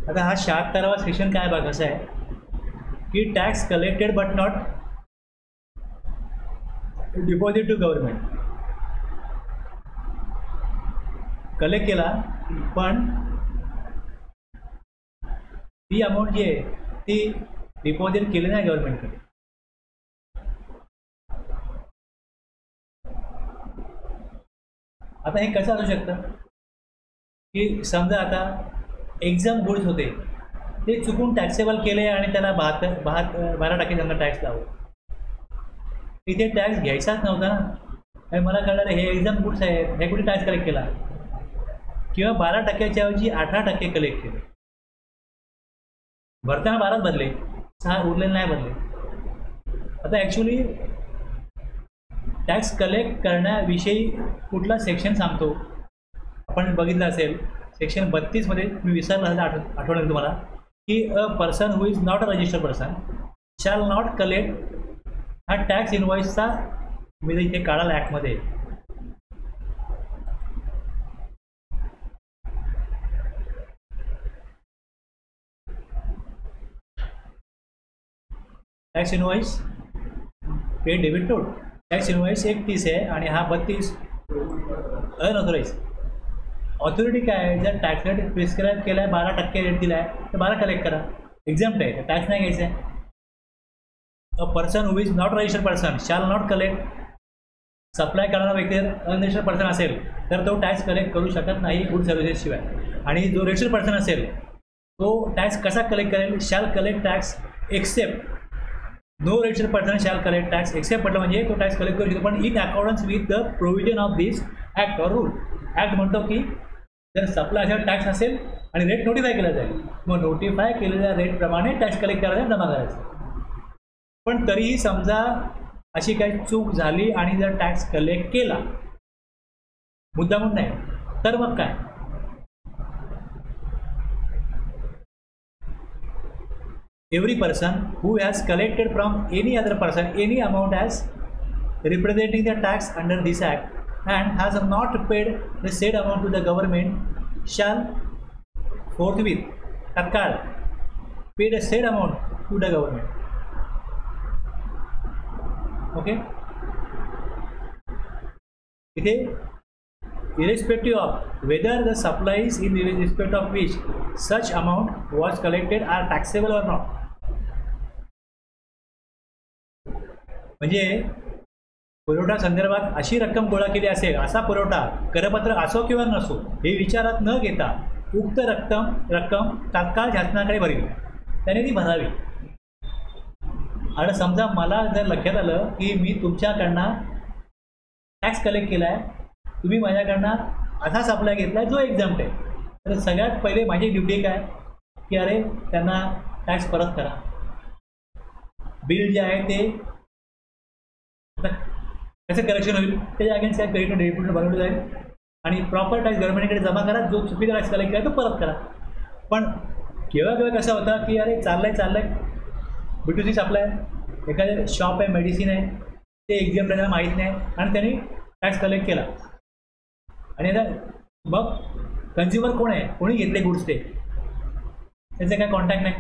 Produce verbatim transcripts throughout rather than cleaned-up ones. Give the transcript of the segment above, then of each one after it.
आता हा शहात्तरावा सेक्शन काय बघ असं आहे की tax collected but not deposit to government. Collect केला पण ती अमाऊंट जी आहे ती डिपॉझिट केली नाही गव्हर्नमेंटकडे. आता हे कसं असू शकतं की समजा आता एक्झाम गुड्स होते ते चुकून टॅक्सेबल केले आणि त्याला बहात्तर बहात्तर बारा टक्के त्यांना टॅक्स लावला. इथे टॅक्स घ्यायचाच नव्हता ना. आणि मला कळलं हे एक्झाम गुड्स आहेत हे कुठे टॅक्स कलेक्ट केला किंवा बारा टक्क्याच्या ऐवजी अठरा टक्के कलेक्ट केले. भरताना बाराच भरले, सहा उरलेले नाही भरले. आता ॲक्च्युली टॅक्स कलेक्ट करण्याविषयी कुठला सेक्शन सांगतो आपण बघितलं असेल सेक्शन बत्तीसमध्ये. मी विसरलं असेल आठ आठवलं तुम्हाला की a person who is not a registered person shall not collect हा टॅक्स इनवॉइसचा मी इथे काढाल ॲक्टमध्ये. टॅक्स इनवॉइस पे डेबिट टोड. टॅक्स इनवॉइस एकतीस आहे आणि हा बत्तीस अनऑथोराइज. ऑथॉरिटी काय आहे, जर टॅक्स रेट प्रिस्क्राईब केला आहे बारा टक्के रेट दिला आहे तर बारा कलेक्ट करा. एक्झाम्प्ट आहे तर टॅक्स नाही घ्यायचा आहे. A person who is not registered person shall not collect. Supply करणारा व्यक्ती अनरजिस्टर्ड पर्सन असेल तर तो टॅक्स कलेक्ट करू शकत नाही गुड सर्व्हिसेस शिवाय. आणि जो रजिस्टर्ड पर्सन असेल तो टॅक्स कसा कलेक्ट करेल, shall collect tax except. No registered person shall collect tax except म्हटलं म्हणजे तो टॅक्स कलेक्ट करू शकतो पण in accordance with the provision of this act or rule. Act म्हणतो की जर सप्लायचा टॅक्स असेल आणि रेट नोटिफाय केला जाईल मग नोटिफाय केलेल्या रेटप्रमाणे टॅक्स कलेक्ट करायला जमा करायचा. पण तरीही समजा अशी काही चूक झाली आणि जर टॅक्स कलेक्ट केला मुद्दामून नाही तर मग काय, every person who has collected from any other person any amount as representing the tax under this act and has not paid the said amount to the government shall forthwith tatkal pay the said amount to the government. Okay, इथे irrespective of whether the supplies in respect of which such amount was collected are taxable or not. म्हणजे पुरवठा संदर्भात अशी रक्कम गोळा केली असेल असा पुरवठा करपत्र असो किंवा नसो हे विचारात न घेता उक्त रक्कम रक्कम तात्काळ शासनाकडे भरेल त्याने ती भरावी. आणि समजा मला जर लक्षात आलं की मी तुमच्याकडनं टॅक्स कलेक्ट केला आहे, तुम्ही माझ्याकडनं असा सप्लाय घेतला आहे जो एक्झाम्प्ट आहे, तर सगळ्यात पहिले माझी ड्युटी काय की अरे त्यांना टॅक्स परत करा. बिल जे आहे ते कसं कलेक्शन होईल त्याच्या अगेन्स्ट काय क्रेडिट डेबिट बनवलं जाईल आणि प्रॉपर टॅक्स गव्हर्नमेंटकडे जमा करा. जो चुकीचा टॅक्स कलेक्ट केला तो परत करा. पण केव्हा केव्हा कसं होतं की अरे चाललं आहे चाललं आहे बी टू सी सप्लाय एखादं शॉप आहे मेडिसिन आहे ते एक्झाम त्यांना माहीत नाही आणि त्यांनी टॅक्स कलेक्ट केला आणि आता मग कन्झ्युमर कोण आहे, कोणी घेतले गुड्स ते त्याचे काय कॉन्टॅक्ट नाही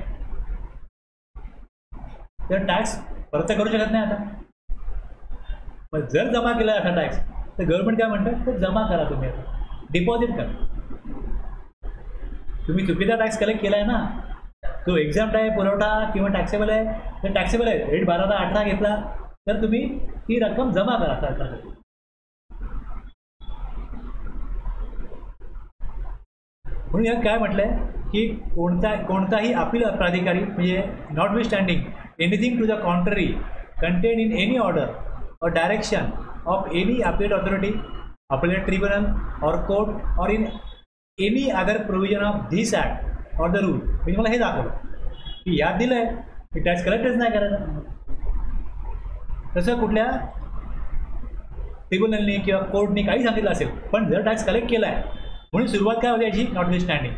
तर टॅक्स परत करू शकत नाही. आता पण जर जमा केला असा टॅक्स तर गव्हर्नमेंट काय म्हणतात तर जमा करा, तुम्ही आता डिपॉझिट करा. तुम्ही चुकीचा टॅक्स कलेक्ट केला आहे ना, तो एक्झाम्प्ट आहे पुरवठा किंवा टॅक्सेबल आहे तर टॅक्सेबल आहे रेट बाराला अठरा घेतला तर तुम्ही ती रक्कम जमा करा सरकारसाठी. म्हणून यात काय म्हटलं आहे की कोणता कोणताही अपील प्राधिकारी म्हणजे notwithstanding anything to the contrary contain in any order or direction of any appellate authority, appellate tribunal or court or in any other provision of this act or the rule. मी मला हे दाखवलं की याद दिलं आहे की tax कलेक्टच नाही करायचं. तसं कुठल्या ट्रिब्युनलने किंवा कोर्टने काही सांगितलं असेल पण जर टॅक्स कलेक्ट केला आहे म्हणून सुरुवात काय होती याची नॉट विथ स्टँडिंग.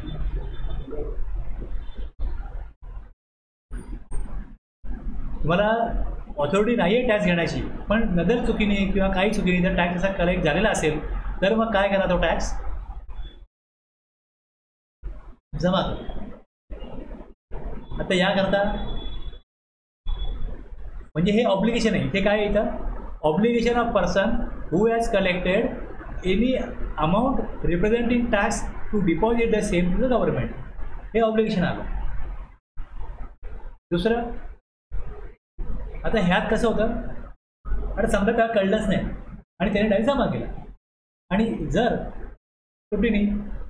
तुम्हाला ऑथॉरिटी नाही आहे टॅक्स घेण्याची पण नजर चुकीने किंवा काही चुकीने जर टॅक्स असा कलेक्ट झालेला असेल तर मग काय करा तो टॅक्स जमा करा. आता याकरता म्हणजे हे ऑब्लिगेशन आहे. इथे काय येतं, obligation of person who has collected any amount representing tax to deposit the same to the government, हे ऑब्लिगेशन आलं. दुसरं, आता ह्यात कसं होतं, आता समजा त्याला कळलंच नाही आणि त्याने डायरेक्ट जमा केला, आणि जर कुठेनी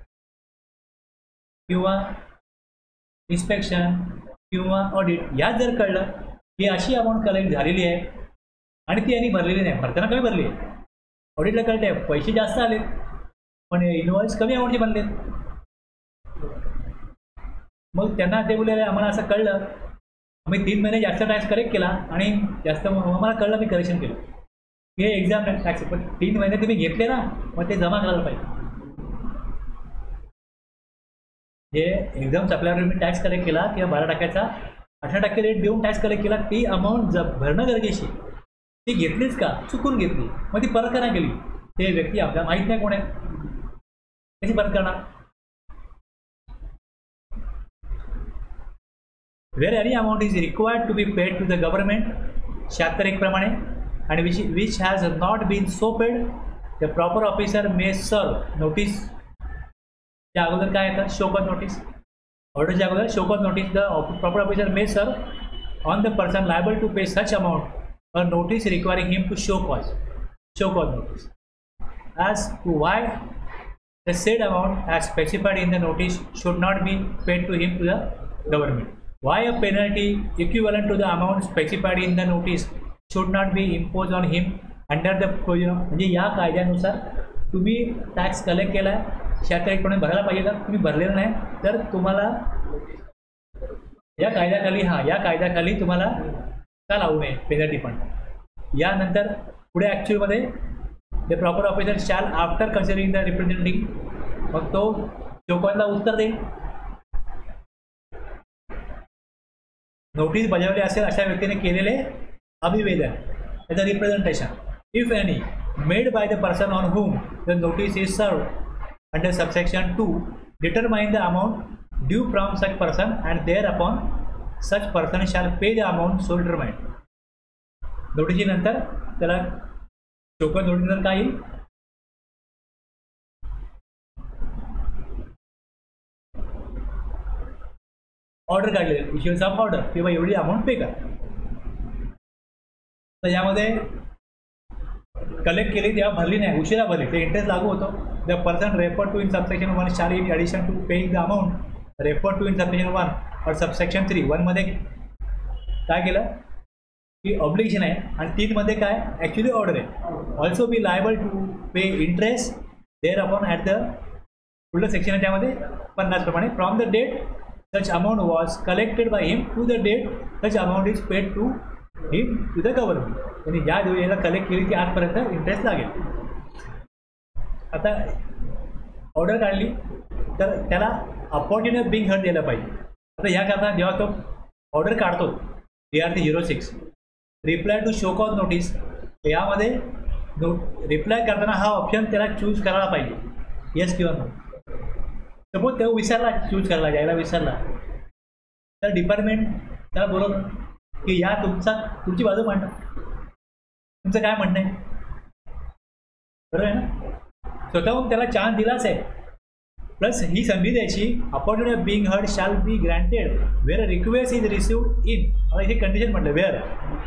किंवा इन्स्पेक्शन किंवा ऑडिट यात जर कळलं की अशी अमाऊंट कलेक्ट झालेली आहे आणि ती यांनी भरलेली नाही, भरताना कमी भरली आहे, ऑडिटला कळत आहे पैसे जास्त आलेत पण इनवॉइस कमी अमाऊंटचे बनलेत, मग त्यांना ते बोलले आम्हाला असं कळलं, आम्ही तीन महिने जास्त टॅक्स कलेक्ट केला आणि जास्त आम्हाला कळलं, मी करेक्शन केलं. हे एक्झाम टॅक्स, पण तीन महिने तुम्ही घेतले ना, मग ते जमा करायला पाहिजे. हे एक्झाम संपल्यावर तुम्ही टॅक्स कलेक्ट केला किंवा बारा टक्क्याचा अठरा टक्के रेट देऊन टॅक्स कलेक्ट केला, ती अमाऊंट ज भरणं गरजेची, ती घेतलीच का, चुकून घेतली, मग ती परत करा केली, ते व्यक्ती आपल्याला माहीत नाही कोण आहे, कशी परत करणार. Where any amount is required to be paid to the government शहात्तर एक प्रमाणे आणि which which has not been so paid, the proper officer may serve notice. त्या अगोदर काय येतं, शोकॉज नोटीस, ऑर्डरच्या अगोदर show cause notice. The proper officer may serve on the person liable to pay such amount or notice requiring him to show cause, show cause notice as to why the said amount as specified in the notice should not be paid to him to the government. Why a penalty equivalent to the amount specified in the notice should not be imposed on him under the provision. म्हणजे या कायद्यानुसार तुम्ही tax collect केला आहे, शहात्तर एक प्रमाणे भरायला पाहिजे, तर तुम्ही भरलेलं नाही तर तुम्हाला या कायद्याखाली हा या कायद्याखाली तुम्हाला का लावू नये पेनल्टी. पण यानंतर पुढे ॲक्च्युअलमध्ये the proper officer shall after considering the representing, मग तो शोकॉजला उत्तर देईल. नोटीस बजावली असेल अशा व्यक्तीने केलेले अभिवेदन, त्याचं representation, if any made by the person on whom the notice is served under subsection two, determine the amount due from such person and thereupon such person shall pay the amount so determined. नोटिसी नंतर त्याला show cause notice काय येईल, order काढलेली, इश्युअन्स of order, किंवा एवढी amount पे कर. तर यामध्ये कलेक्ट केली तेव्हा भरली नाही, उशिरा भरली, ते इंटरेस्ट लागू होतो. The person refer to in subsection one shall in addition to paying the amount refer to in subsection one और सबसेक्शन थ्री. वनमध्ये काय केलं की ऑब्लिगेशन आहे आणि तीनमध्ये काय ॲक्च्युली ऑर्डर आहे. Also be liable to pay interest thereupon at the पुढलं सेक्शन आहे त्यामध्ये पन्नास प्रमाणे from the date such amount was collected by him to the date such amount is paid to him to the government. त्यांनी ज्या दिवशी याला collect केली ती आजपर्यंत इंटरेस्ट लागेल. आता ऑर्डर काढली तर त्याला अपॉर्च्युनिटी ऑफ बिंग हर्ट द्यायला पाहिजे. आता याकरता जेव्हा तो ऑर्डर काढतो D R T zero six reply to show cause notice, यामध्ये नो रिप्लाय करताना हा ऑप्शन त्याला चूज करायला पाहिजे, येस किंवा नो. सपोज तो विसरला चूज करायला, द्यायला विसरला, तर डिपार्टमेंट त्याला बोलवलं की या तुमचा तुमची बाजू मांडा, तुमचं काय म्हणणं आहे, बरोबर आहे ना. स्वतःहून त्याला चान्स दिलाच आहे, प्लस ही संधी द्यायची, opportunity of being heard shall be granted where request is received in. आता इथे कंडिशन म्हटलं वेअर,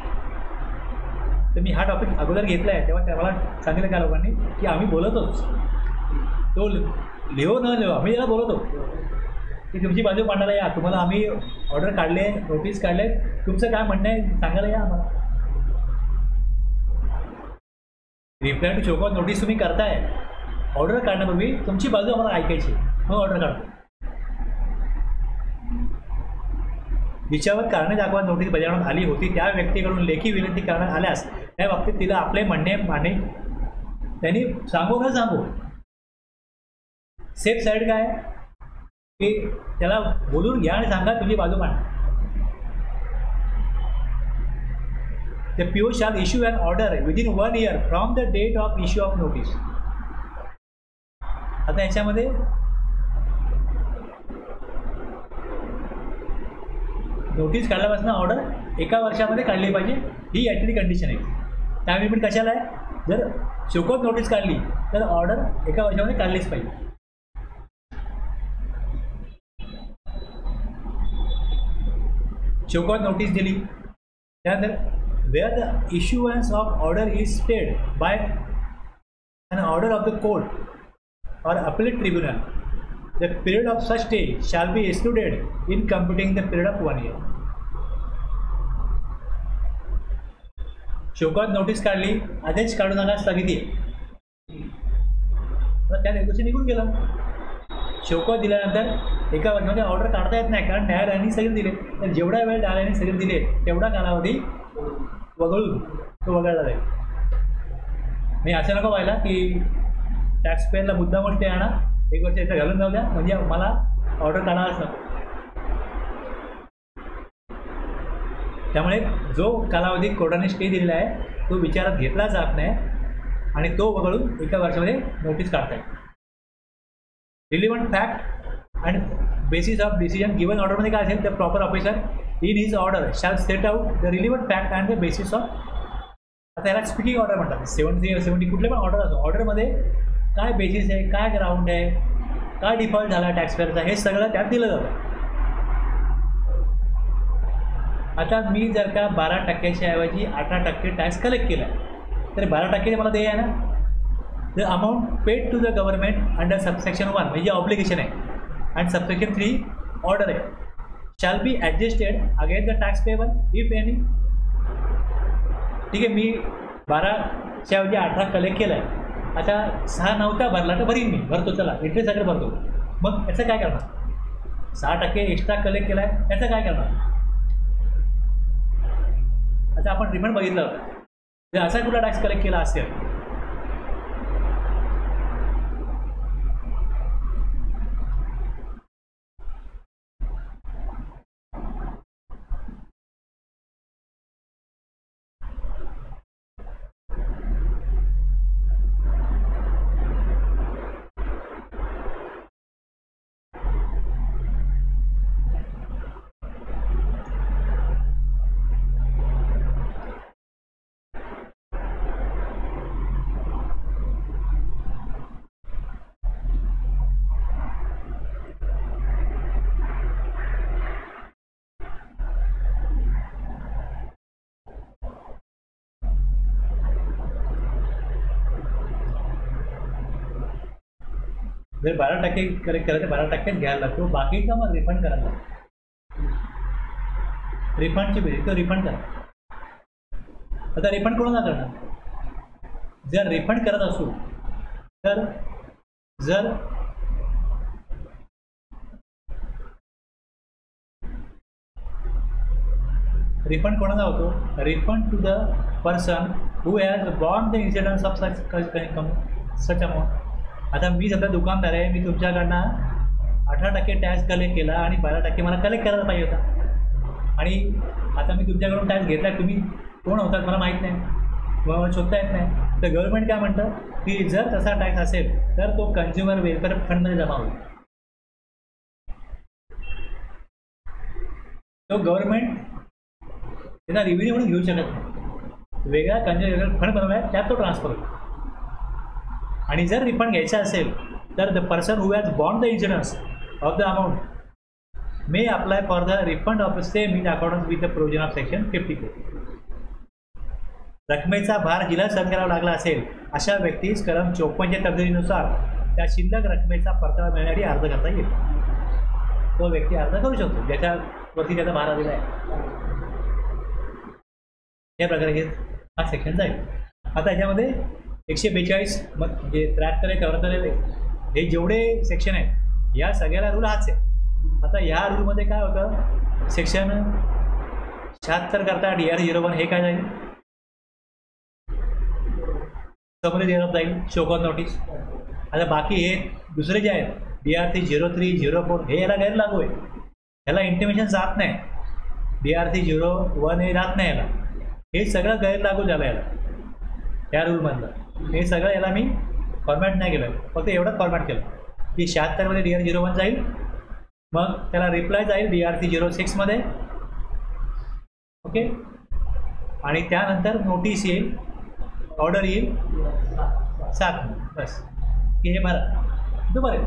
तर मी हा टॉपिक अगोदर घेतला आहे तेव्हा त्याला सांगितलं का लोकांनी की आम्ही बोलतोच, तो लिहो न लिहो आम्ही याला बोलतो की तुमची बाजू मांडायला या, तुम्हाला आम्ही ऑर्डर काढले, नोटीस काढले, तुमचं काय म्हणणं आहे सांगायला या आम्हाला. रिप्लाय टू शोकॉज नोटीस तुम्ही करताय, ऑर्डर काढण्यापूर्वी तुमची बाजू आम्हाला ऐकायची, मग ऑर्डर काढतो. जिच्यावर कारणे दाखवा नोटीस बजावण्यात आली होती त्या व्यक्तीकडून लेखी विनंती करण्यात आल्यास त्या बाबतीत तिला आपले म्हणणे मांडणे त्यांनी सांगू न सांगू. सेफ साईड काय की त्याला बोलून घ्या आणि सांगा तुझी बाजू मांड. The P O shall issue an order within one year from the date of issue of notice. आता याच्यामध्ये नोटीस काढल्यापासून ऑर्डर एका वर्षामध्ये काढली पाहिजे, ही ॲक्च्युली कंडिशन आहे. त्यामुळे पण कशाला आहे, जर शोकॉज नोटीस काढली तर ऑर्डर एका वर्षामध्ये काढलीच पाहिजे. शोकॉज नोटीस दिली त्यानंतर where the issuance of order is stayed by an order of the court or appellate tribunal, the period of such stay shall be excluded in computing the period of one year. Show cause notice काढली, आदेश काढून आला स्थगिती, तर त्या दिवशी निघून गेलं. शोकॉज दिल्यानंतर एका वर्षामध्ये ऑर्डर काढता येत नाही, कारण न्यायालयाने स्थगित दिले. तर जेवढा वेळ न्यायालयाने स्थगित दिले तेवढा कालावधी वगळून तो वगळला जाईल. मी असं नको व्हायला की टॅक्स पेअरला मुद्दामच ते आणा, एक वर्ष इथं घालून जाऊ द्या, म्हणजे मला ऑर्डर काढावाच नको. त्यामुळे जो कालावधी कोर्टाने स्टे दिलेला आहे तो विचारात घेतला जात नाही आणि तो वगळून एका वर्षामध्ये नोटीस काढता येईल. Relevant fact and basis of decision given ऑर्डरमध्ये काय असेल, the proper officer in his order shall set out the relevant fact and the basis of. आता याला स्पीकिंग ऑर्डर म्हणतात. सेवन्टी सेवन्टी कुठले पण ऑर्डर असो, ऑर्डरमध्ये काय बेसिस आहे, काय ग्राउंड आहे, काय डिफॉल्ट झाला टॅक्स पेअरचा, हे सगळं त्यात दिलं जातं. आता मी जर का बारा टक्क्याच्या ऐवजी अठरा टक्के टॅक्स कलेक्ट केला तर बारा टक्के मला ते आहे ना. The amount paid to the government under subsection one म्हणजे ऑब्लिगेशन आहे आणि सबसेक्शन थ्री ऑर्डर आहे, shall be adjusted against the tax payable if any. ठीक आहे, मी बाराच्या ऐवजी अठरा कलेक्ट केला आहे, आता सहा नव्हता भरला तर भरीन, मी भरतो, चला इंटरेस्ट सगळं भरतो. मग याचं काय करणार, सहा टक्के एक्स्ट्रा कलेक्ट केला आहे याचं काय करणार. आता आपण रिफंड बघितलं होतं, असा कुठला टॅक्स कलेक्ट केला असेल जर बारा टक्के कलेक्ट करायचं बारा टक्केच घ्यायला लागतो, बाकीचा मग रिफंड करायला लागतो. रिफंडची बेरीज तो रिफंड करा. आता रिफंड कोणाला करणार, जर रिफंड करत असू तर जर रिफंड कोणाला होतो, refund to the person who has borne the incidence of such such amount. आता मी सध्या दुकानदार आहे, मी तुमच्याकडनं अठरा टक्के टॅक्स कलेक्ट केला आणि बारा टक्के मला कलेक्ट करायला पाहिजे होता आणि आता मी तुमच्याकडून टॅक्स घेतला, तुम्ही कोण होतात मला माहीत नाही, मला शोधता येत नाही. तर गव्हर्नमेंट काय म्हणतं की जर तसा टॅक्स असेल तर तो कन्झ्युमर वेलफेअर फंडमध्ये जमा होईल. तो गव्हर्नमेंट त्याचा रिव्हेन्यू म्हणून घेऊ शकत नाही, वेगळा कन्झ्युमर वेलफेअर फंड बनवला आहे त्यात तो ट्रान्सफर होईल. आणि जर रिफंड घ्यायचा असेल तर the person who has borne the insurance of the amount may apply for the refund of same in accordance with the provision of section fifty four. रकमेचा भार जिला सहन करावा लागला असेल अशा व्यक्तीस कलम चोपन्नच्या तरतुदीनुसार त्या शिल्लक रकमेचा परतावा मिळण्यासाठी अर्ज करता येईल. तो व्यक्ती अर्ज करू शकतो ज्याच्यावरती त्याचा भार आलेला आहे. या प्रकारे हे हा सेक्शन जाईल. आता याच्यामध्ये एकशे बेचाळीस म्हणजे त्र्याहत्तर आहे चौऱ्याहत्तर आहे हे जेवढे सेक्शन आहेत या सगळ्याला रूल हाच आहे. आता ह्या रूलमध्ये काय होतं, सेक्शन शहात्तर करता डी आर झिरो वन हे काय जाईल, समोर देण्यात जाईल शोकॉज नोटीस. आता बाकी हे दुसरे जे आहेत D R three zero three zero four हे याला गैर लागू आहे, ह्याला इंटिमेशन जात नाही. D R three zero one हे जात नाही याला, हे सगळं गैर लागू झालं याला या रूलमधलं. हे सगळं याला मी फॉर्मॅट नाही केलं, फक्त एवढंच फॉर्मॅट केलं की शहात्तरमध्ये डी आर झिरो वन जाईल, मग त्याला रिप्लाय जाईल डी आर थ्री झिरो सिक्समध्ये ओके. आणि त्यानंतर नोटीस येईल, ऑर्डर येईल सात बस की हे भरा, तो भरेल.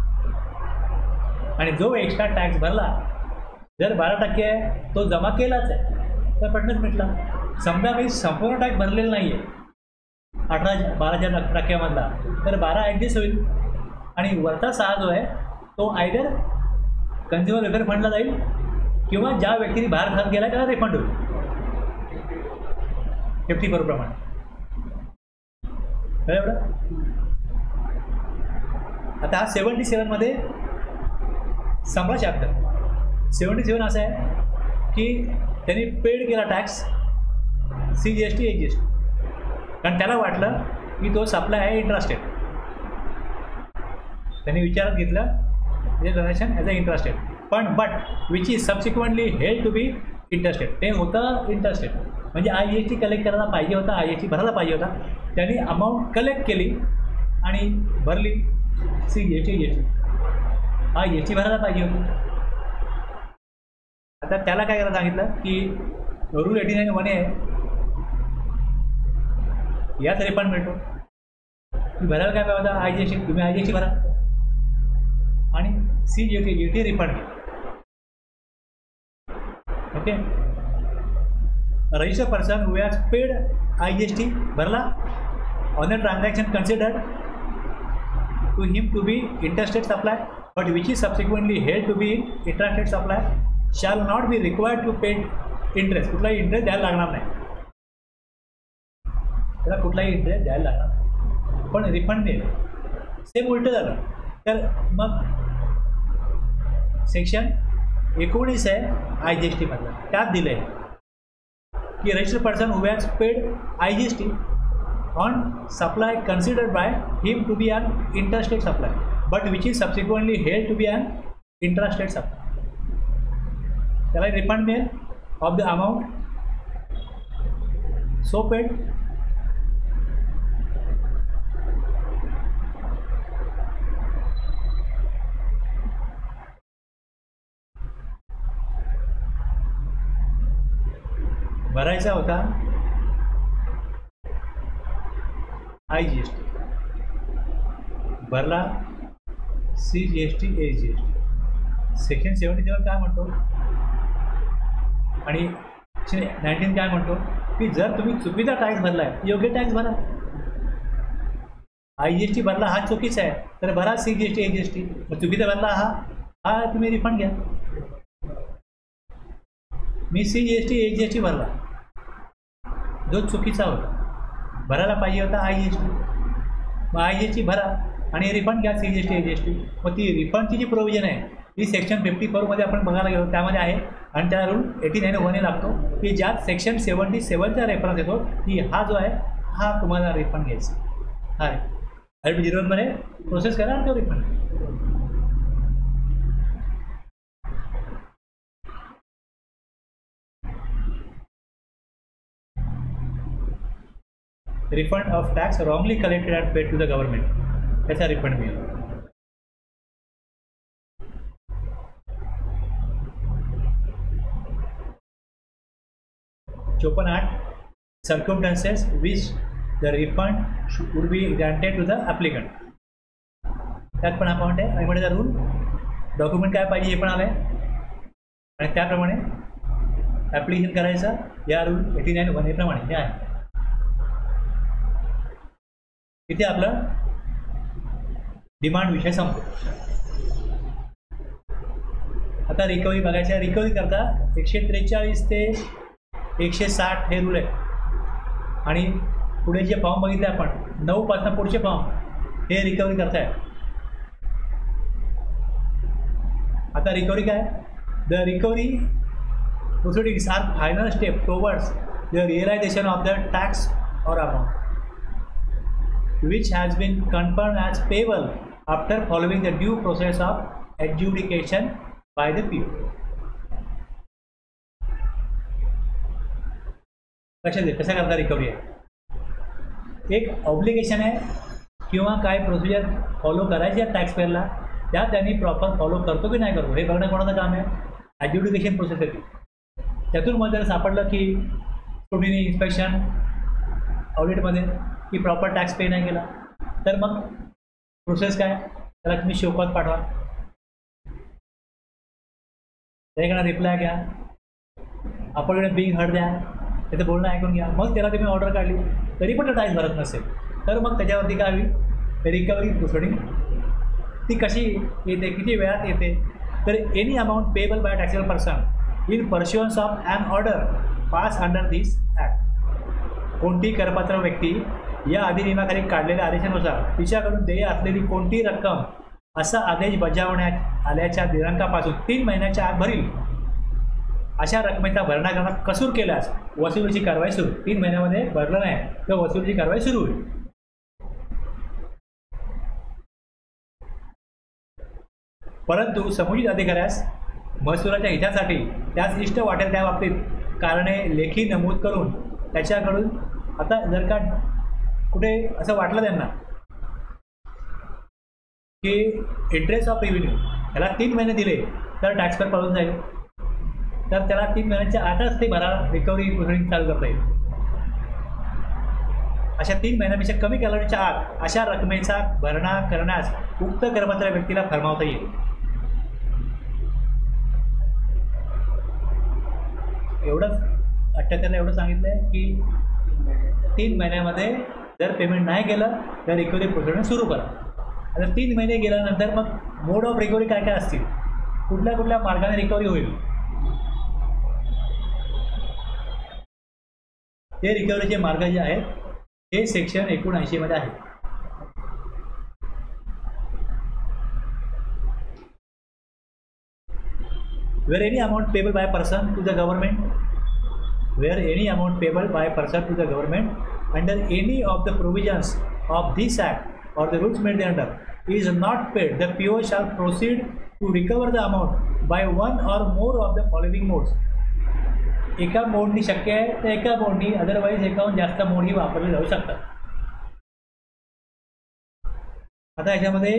आणि जो एक्स्ट्रा टॅक्स भरला जर बारा टक्के आहे तो जमा केलाच आहे तर प्रश्नच मिटला. समजा मी संपूर्ण टॅक्स भरलेला नाही आहे अठरा बाराच्या टक्क्यामधला, तर बारा ॲडजस्ट होईल आणि वरचा सहा जो आहे तो आयदर कन्झ्युमर वेलफेअर फंडला जाईल किंवा ज्या व्यक्तीने बाहेर खर्च केला त्याला रिफंड होईल फिफ्टी फोर प्रमाणे. बरोबर. आता हा सेवन्टी सेवनमध्ये संभळा चॅप्टर सेवन्टी सेवन असं आहे की त्यांनी पेड केला tax C G S T H G S T, कारण त्याला वाटलं की तो सप्लाय आहे इंट्रास्टेट. त्यांनी विचारात घेतलं म्हणजे ट्रान्झॅक्शन ॲज अ इंट्रास्टेट, पण but which is subsequently held to be interstate. ते होतं इंटरस्टेट म्हणजे I G S T collect करायला पाहिजे होता, आय एस टी भरायला पाहिजे होता. त्यांनी अमाऊंट कलेक्ट केली आणि भरली C G S T H G S T, I S T भरायला पाहिजे होती. आता त्याला काय करायला सांगितलं की रूल एटी नाईन वन आहे याच रिफंड मिळतो. तुम्ही भरायला काय पाहिजे होता आय जी एस टी, तुम्ही आय जी एस टी भरा आणि C G S T G T refund. Okay. Register person who has paid I G S T भरला on the transaction considered to him to be interstate supply but which is subsequently held to be intrastate supply shall not be required to pay interest. कुठलाही interest द्यायला लागणार नाही, त्याला कुठलाही interest द्यायला लागणार पण रिफंड मिळेल. सेम उलटं झालं तर मग सेक्शन एकोणीस आहे आय जी एस टीमधलं, त्यात दिलं आहे की registered person who has paid I G S T on supply considered by him to be an interstate supply but which is subsequently held to be an intrastate supply, त्याला refund मिळेल of the amount so paid. भरायचा होता I G S T, भरला C G S T A G S T. Section seventy seven काय म्हणतो आणि nineteen काय म्हणतो की जर तुम्ही चुकीचा टॅक्स भरला आहे योग्य टॅक्स भरा. आय जी एस टी भरला हा चुकीचा आहे तर भरा C G S T A G S T. चुकीचा भरला हा हा तुम्ही रिफंड घ्या. मी C G S T A G S T भरला जो चुकीचा होता, भरायला पाहिजे होता आय जी एस टी, मग आय जी एस टी भरा आणि रिफंड घ्या C G S T A G S T. मग ती रिफंडची जी प्रोव्हिजन आहे ती सेक्शन फिफ्टी फोरमध्ये आपण बघायला गेलो त्यामध्ये आहे आणि त्या रूल एटी नाईन वन लागतो की ज्यात सेक्शन सेवन्टी सेवनचा रेफरन्स येतो की हा जो आहे हा तुम्हाला रिफंड घ्यायचा. हा रे झिरो वनमध्ये प्रोसेस करा आणि तो refund. Refund of tax wrongly collected and paid to the government, त्याचा रिफंड मिळेल. चोपन्न आठ circumstances which the refund would be granted to the applicant. त्यात पण हा पॉईंट आहे आणि म्हणजे रूल डॉक्युमेंट काय पाहिजे हे पण आलं आहे आणि त्याप्रमाणे ॲप्लिकेशन करायचं या रूल एटी नाईन वन एप्रमाणे हे आहे. इथे आपलं डिमांड विषय संपतो. आता रिकव्हरी बघायचं आहे. रिकव्हरी करता एकशे त्रेचाळीस ते एकशे साठ हे रूल आहे आणि पुढे जे फॉर्म बघितले आपण नऊ पासून पुढचे फॉर्म हे रिकव्हरी करताय. आता रिकव्हरी काय, the recovery proceedings are final step towards the realization of the tax or amount which has been confirmed as payable after following the due process of adjudication by the P O. लक्षात घ्या कसा करता recovery आहे. एक obligation आहे किंवा काय procedure follow करायची आहे टॅक्स पेअरला त्या त्यांनी प्रॉपर फॉलो करतो की नाही करतो हे बघणं कोणाचं काम आहे. ॲड्ज्युडिकेशन प्रोसेस आहे त्यातून मग जर सापडलं की स्क्रुटिनी इन्स्पेक्शन ऑडिटमध्ये की प्रॉपर टॅक्स पे नाही केला, तर मग प्रोसेस काय, त्याला तुम्ही शोकॉज पाठवा, त्याच्याकडे रिप्लाय घ्या, आपल्याकडे बिग हर्ड द्या, त्याचं बोलणं ऐकून घ्या, मग त्याला तुम्ही ऑर्डर काढली तरी पण टॅक्स भरत नसेल तर मग त्याच्यावरती काय होईल, रिकव्हरी प्रोसिडिंग ती कशी येते, किती वेळात येते, तर any amount payable by taxable person in pursuance of an order pass under this act, कोणती करपात्र व्यक्ती या अधिनियमाखाली काढलेल्या आदेशानुसार तिच्याकडून देय असलेली कोणती रक्कम असा आदेश बजावण्यात आल्याच्या दिनांकापासून तीन महिन्याच्या आत भरील, अशा रकमेचा भरणा करणं कसूर केल्यास वसुलीची कारवाई सुरू. तीन महिन्यामध्ये भरलं नाही तर वसुलीची कारवाई सुरू होईल. परंतु संबंधित अधिकाऱ्यास महसुलाच्या हितासाठी त्यास इष्ट वाटेल त्या बाबतीत कारणे लेखी नमूद करून त्याच्याकडून, आता जर का कुठे असं वाटलं त्यांना की इंटरेस्ट ऑफ रेव्हेन्यू त्याला तीन महिने दिले तर टॅक्स पेअर पळून जाईल, तर त्याला तीन महिन्याच्या आतच ते भरा रिकव्हरी प्रोसिडिंग चालू करता येईल. अशा तीन महिन्यापेक्षा कमी कालावधीच्या आत अशा रकमेचा भरणा करण्यास उक्त करपात्र व्यक्तीला फरमावता येईल. एवढंच अठ्ठ्याहत्तरला एवढं सांगितलं आहे की तीन महिन्यामध्ये जर पेमेंट नाही केलं तर रिकव्हरी प्रोसिडिंग सुरू करा. आता तीन महिने गेल्यानंतर मग मोड ऑफ रिकव्हरी काय काय असतील, कुठल्या कुठल्या मार्गाने रिकव्हरी होईल, ते रिकव्हरीचे मार्ग जे आहेत हे सेक्शन एकोणऐंशी मध्ये आहे. Where any amount payable by person to the government, where any amount payable by person to the government under any of the provisions of this act or the rules made thereunder is not paid, the P O shall proceed to recover the amount by one or more of the following modes. एका मोडनी शक्य आहे तर एका मोडनी, otherwise एकाहून जास्त मोडही वापरले जाऊ शकतात. आता याच्यामध्ये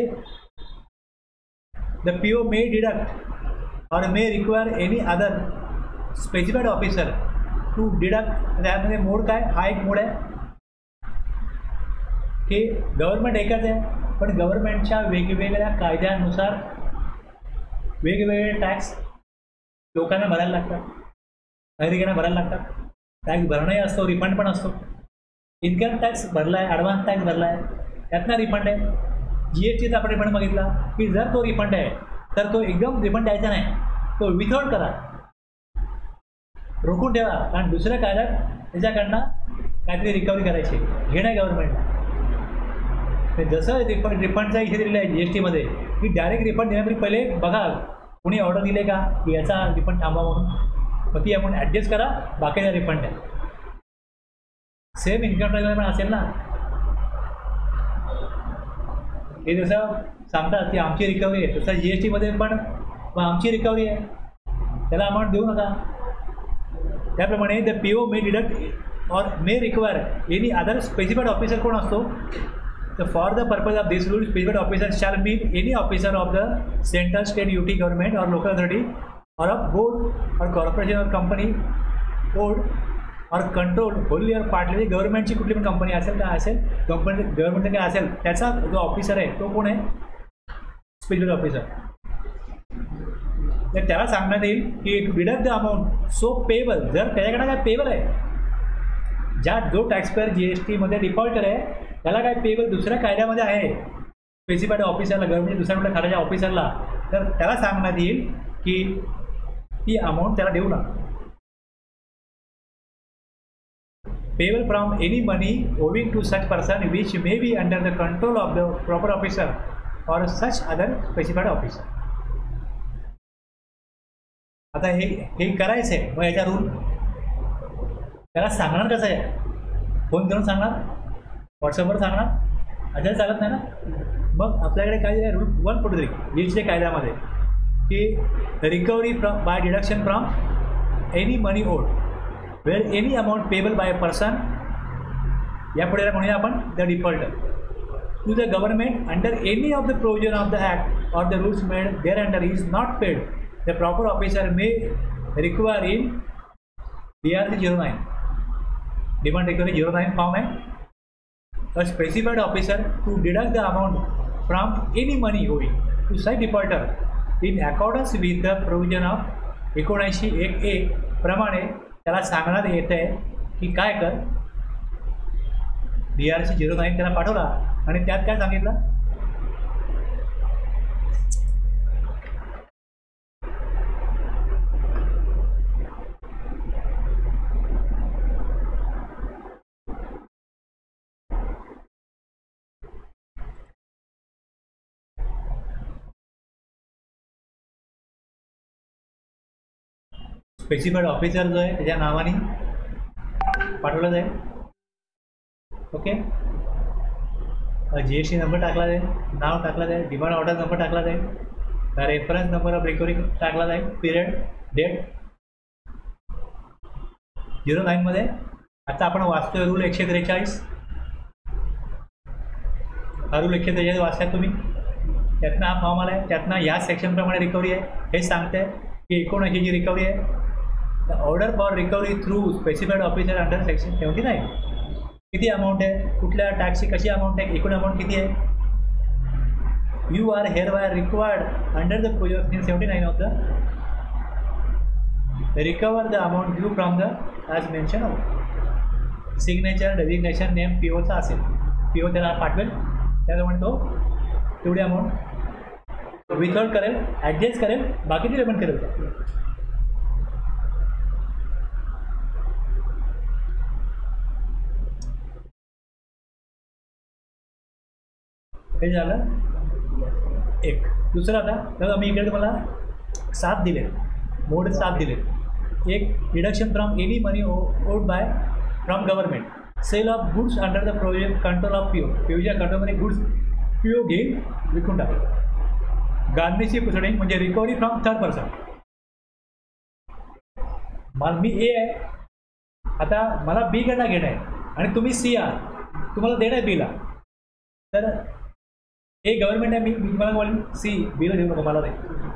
the P O may deduct or may require any other specified officer to deduct. त्यामध्ये मोड काय, हा एक मोड आहे की गव्हर्नमेंट एकच आहे पण गव्हर्नमेंटच्या वेगवेगळ्या कायद्यानुसार वेगवेगळे टॅक्स लोकांना भरायला लागतात, नागरिकांना भरायला लागतात. टॅक्स भरणंही असतो, रिफंड पण असतो. इन्कम टॅक्स भरला आहे, ॲडव्हान्स टॅक्स भरला आहे, त्यातनं रिफंड आहे. जी एस टीचा आपण रिफंड बघितला की जर तो रिफंड आहे तर तो एकदम रिफंड द्यायचा नाही, तो विथहोल्ड करा, रोखून ठेवा, कारण दुसऱ्या कायद्यात त्याच्याकडनं काहीतरी रिकव्हरी करायची घेणं गव्हर्नमेंटला. जसं रिफंड रिफंडचा इथे दिलेला आहे जी एस टीमध्ये की डायरेक्ट रिफंड देण्यापूर्वी पहिले बघा कुणी ऑर्डर दिले का की याचा रिफंड थांबवा म्हणून, मग ती आपण ॲडजस्ट करा, बाकीचा रिफंड आहे. सेम इन्कम टॅक्समध्ये पण असेल ना, हे जसं सांगतात की आमची रिकव्हरी आहे तसं जी एस टीमध्ये पण आमची रिकव्हरी आहे, त्याला अमाऊंट देऊ नका. त्याप्रमाणे the P O may deduct or may require any other specified officer कोण असतो, तर for the purpose of this rule specified officer shall mean any officer of the central state UT government और local authority और of board और corporation और company board और control wholly और partly गव्हर्नमेंटची कुठली पण कंपनी असेल काय असेल, कंपनी गव्हर्नमेंटचं काय असेल त्याचा जो ऑफिसर आहे तो कोण आहे, स्पेसिफाईड ऑफिसर. तर त्याला सांगण्यात येईल की to deduct the amount so payable, जर त्याच्याकडे काय पेबल आहे, ज्या जो टॅक्सपेअर जी एस टीमध्ये डिफॉल्टर आहे त्याला काय पेबल दुसऱ्या कायद्यामध्ये आहे स्पेसिफाईड ऑफिसरला, गव्हर्नमेंट दुसऱ्या कुठल्या खात्याच्या ऑफिसरला, तर त्याला सांगण्यात येईल की ती अमाऊंट त्याला देऊ नका. Payable from any money owing to such person which may be under the control of the proper officer or such other specified officer. आता हे हे करायचं आहे, मग याचा रूल त्याला सांगणार कसं आहे, फोन करून सांगणार, व्हॉट्सअपवर सांगणार, अजून चालत नाही ना. मग आपल्याकडे काय आहे rule one forty three GST कायद्यामध्ये की recovery from by deduction from any money owed where any amount payable by person, यापुढे म्हणूया आपण the defaulter to the government under any of the provision of the act or the rules made thereunder is not paid, the proper officer may require in D R C zero nine demand recovery zero nine form आहे. A specified officer to deduct the amount from any money owing to such defaulter in accordance with the provision of एकोणऐंशी एक ए प्रमाणे त्याला सांगण्यात येत आहे की काय कर. D R C zero nine त्याला पाठवला आणि त्यात काय सांगितलं, स्पेसिफाईड ऑफिसर जो आहे त्याच्या नावाने पाठवलं जाईल. Okay, G S T number टाकला जाईल, नाव टाकला जाईल, डिमांड ऑर्डर नंबर टाकला जाईल, रेफरन्स नंबर ऑफ रिकव्हरी टाकला जाईल, पिरियड, डेट. झिरो नाईनमध्ये आता आपण वाचतोय रूल एकशे त्रेचाळीस. हा रूल एकशे त्रेचाळीस वाचताय तुम्ही, त्यातनं हा फॉर्म आला आहे, त्यातनं या सेक्शनप्रमाणे रिकव्हरी आहे. हे सांगते की एकोणऐंशीची रिकव्हरी आहे. Order for recovery through specified officer under section seventy nine. किती अमाऊंट आहे, कुठल्या टॅक्सची कशी अमाऊंट आहे, एकूण अमाऊंट किती आहे. You are hereby required under the provision seventy nine of the recover the amount due from the as mention of. Signature designation name P ओचा असेल, पी ओ त्याला पाठवेल, त्याप्रमाणे तो तेवढी अमाऊंट विथहोल्ड करेल, ॲडजस्ट करेल, बाकीची पेमेंट करेल. हे झालं एक. दुसरं आता तर मी इकडे तुम्हाला सात दिले, मोड सात दिले. एक, deduction from any money owed by from government, sale of goods under the provision control of P O. पीओच्या कंट्रोलमध्ये गुड्स पी ओ घेईल, विकून टाकेल. गार्निशी प्रोसिडिंग म्हणजे रिकव्हरी फ्रॉम थर्ड पर्सन. मला मी ए आहे, आता मला बी कडनं घेणं आहे आणि तुम्ही सी आहात, तुम्हाला देणं आहे बीला. तर ए गव्हर्नमेंट आहे, मी मी तुम्हाला बोलेन सी बीला देऊ नको, मला दे.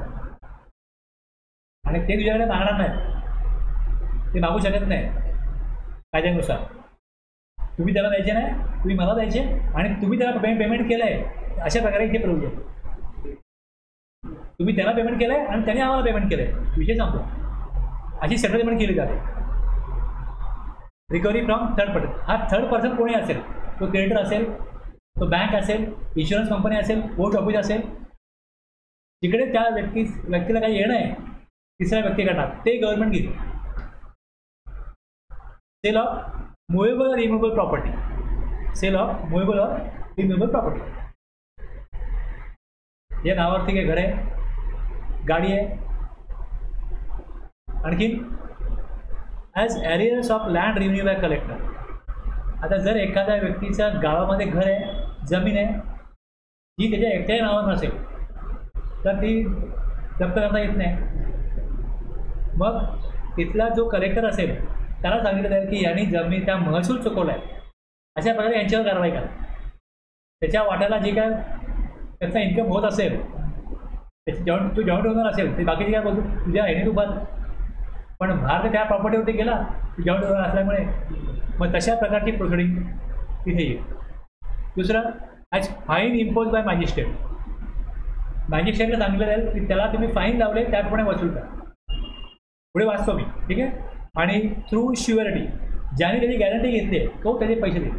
आणि ते तुझ्याकडे मागणार नाही, ते मागू शकत नाही कायद्यानुसार. तुम्ही त्याला द्यायचे नाही, तुम्ही मला द्यायचे, आणि तुम्ही त्याला पे पेमेंट केलं आहे. अशा प्रकारे इथे प्रोव्हिजन, तुम्ही त्याला पेमेंट केलं आहे आणि त्याने आम्हाला पेमेंट केलं आहे, विषय सांगतो. अशी सेटलमेंट केली जाते. Recovery from third person. हा थर्ड पर्सन कोणी असेल, तो क्रेडिटर असेल, तो बँक असेल, इन्शुरन्स कंपनी असेल, पोस्ट ऑफिस असेल, तिकडे त्या व्यक्ती व्यक्तीला काही येणं आहे तिसऱ्या व्यक्तीकडनं, ते गव्हर्नमेंट घेईल. Sale of movable or removable property, sale of movable or removable property. या नावावरती काही घर आहे, गाडी आहे. आणखी as arrears of land revenue by collector. आता जर एखाद्या व्यक्तीच्या गावामध्ये घर आहे, जमीन आहे, जी त्याच्या एकट्याही नावावर नसेल तर ती जप्त करता येत नाही. मग तिथला जो कलेक्टर असेल त्याला सांगितलं जाईल की यांनी जमिनीचा महसूल चुकवला आहे, अशा प्रकारे यांच्यावर कारवाई करा. त्याच्या वाट्याला जे काय त्याचा इन्कम होत असेल, त्याची जेवण तू जेवण होणार असेल ते बाकीचे काय बोलतो, तुझ्या ह्याने तू बंद, पण भार त्या प्रॉपर्टीवरती गेला तू जेवण होणार असल्यामुळे, मग तशा प्रकारची प्रोसिडिंग तिथे येईल. दुसरं, as fine impose by magistrate. मॅजिस्ट्रेटला सांगितलं जाईल की त्याला तुम्ही फाईन लावले त्याप्रमाणे वसूल करा. पुढे वाचतो मी, ठीक आहे. आणि थ्रू श्युअरिटी, ज्याने त्याची गॅरंटी घेतली आहे तो त्याचे पैसे देईल.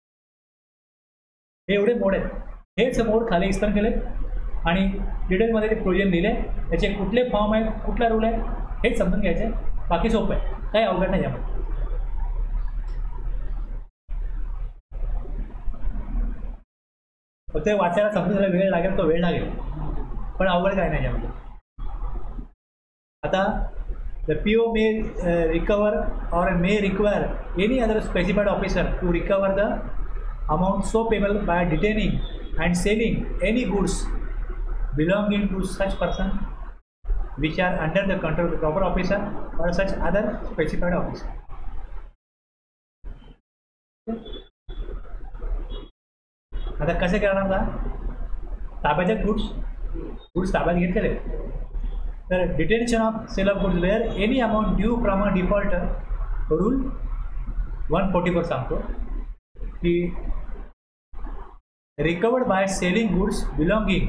हे एवढे मोड आहेत. हेच मोड खाली एक्सप्लेन केले आणि डिटेलमध्ये ते प्रोविजन दिले, त्याचे कुठले फॉर्म आहेत, कुठला रूल आहे हेच समजून घ्यायचं आहे. बाकी सोपं आहे, काही अवघड नाही यामध्ये. फक्त वाचायला समजून झाला वेळ लागेल, तो वेळ लागेल, पण अवघड काय नाही यामध्ये. आता the P O may recover or may require any other specified officer to recover the amount so payable by detaining and selling any goods belonging to such person which are under the control of the proper officer or such other specified officer. आता कसे करणार का, ताब्याचे goods goods ताब्यात घेतलेले तर detention of sale of goods where any amount due from a defaulter rule one forty four सांगतो की recovered by selling goods belonging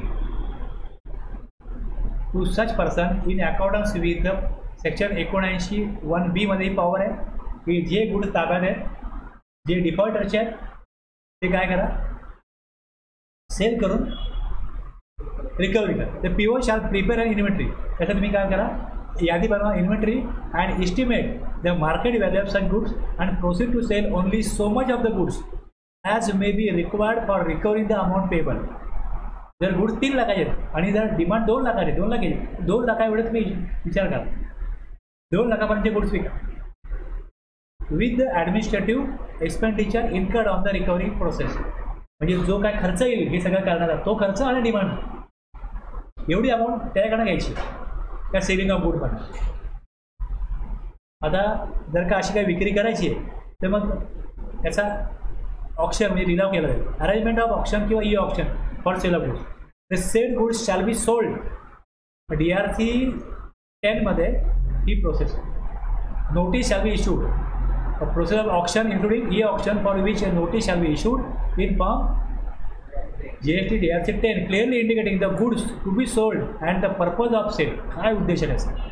to such person in accordance with the section एकोणऐंशी one B मध्ये ही power आहे की जे goods ताब्यात आहेत जे डिफॉल्टरचे आहेत ते काय करा, सेल करून रिकव्हरी करा. तर पी ओ शाल प्रिपेअर अँड इन्व्हेंटरी, त्याचं तुम्ही काय करा, यादी बनवा inventory and estimate the market value of such goods and proceed to sale only so much of the goods as may be required for recovering the amount payable. जर goods तीन लाखाचे आहेत आणि जर डिमांड दोन लाखाचे दोन लाखाचे दोन लाखा एवढे तुम्ही विचार करा, दोन लाखापर्यंतचे गुड्स विका with the administrative expenditure incurred on the recovery process. म्हणजे जो काय खर्च येईल हे सगळं करण्याचा तो खर्च आणि डिमांड एवढी अमाऊंट त्याच्याकडे घ्यायची त्या सेलिंग ऑफ गुड पण. आता जर का अशी काही विक्री करायची आहे तर मग त्याचा ऑप्शन म्हणजे लिलाव केला जाईल. अरेंजमेंट ऑफ ऑप्शन किंवा e auction for sale of goods. The sale goods shall be sold D R C टेनमध्ये ही process. Notice shall be issued. A process of auction including e-auction for which a notice shall be issued in form G S T D R C ten clearly indicating the goods to be sold and the purpose of sale. काय उद्देश आहे त्याचा.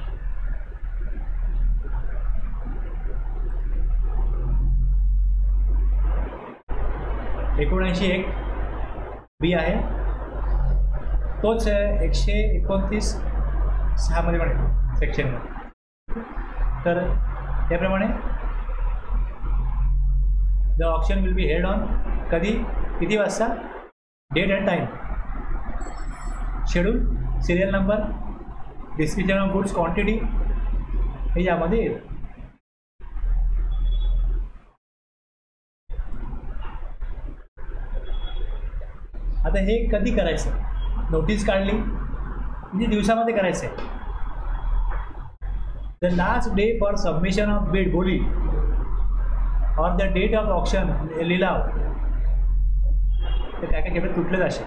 एकोणऐंशी एक बी आहे तोच एकशे एकोणतीस सहामध्ये पण आहे सेक्शनमध्ये. तर त्याप्रमाणे the auction will be held on कधी किती वाजता, date and time, schedule, serial number, description of goods, quantity हे यामध्ये येईल. आता हे कधी करायचं, नोटीस काढली किती दिवसामध्ये करायचं आहे. The last day for submission of bid बोली और द डेट ऑफ ऑप्शन लिलाव. तर काय काय केलं तुटलेच असे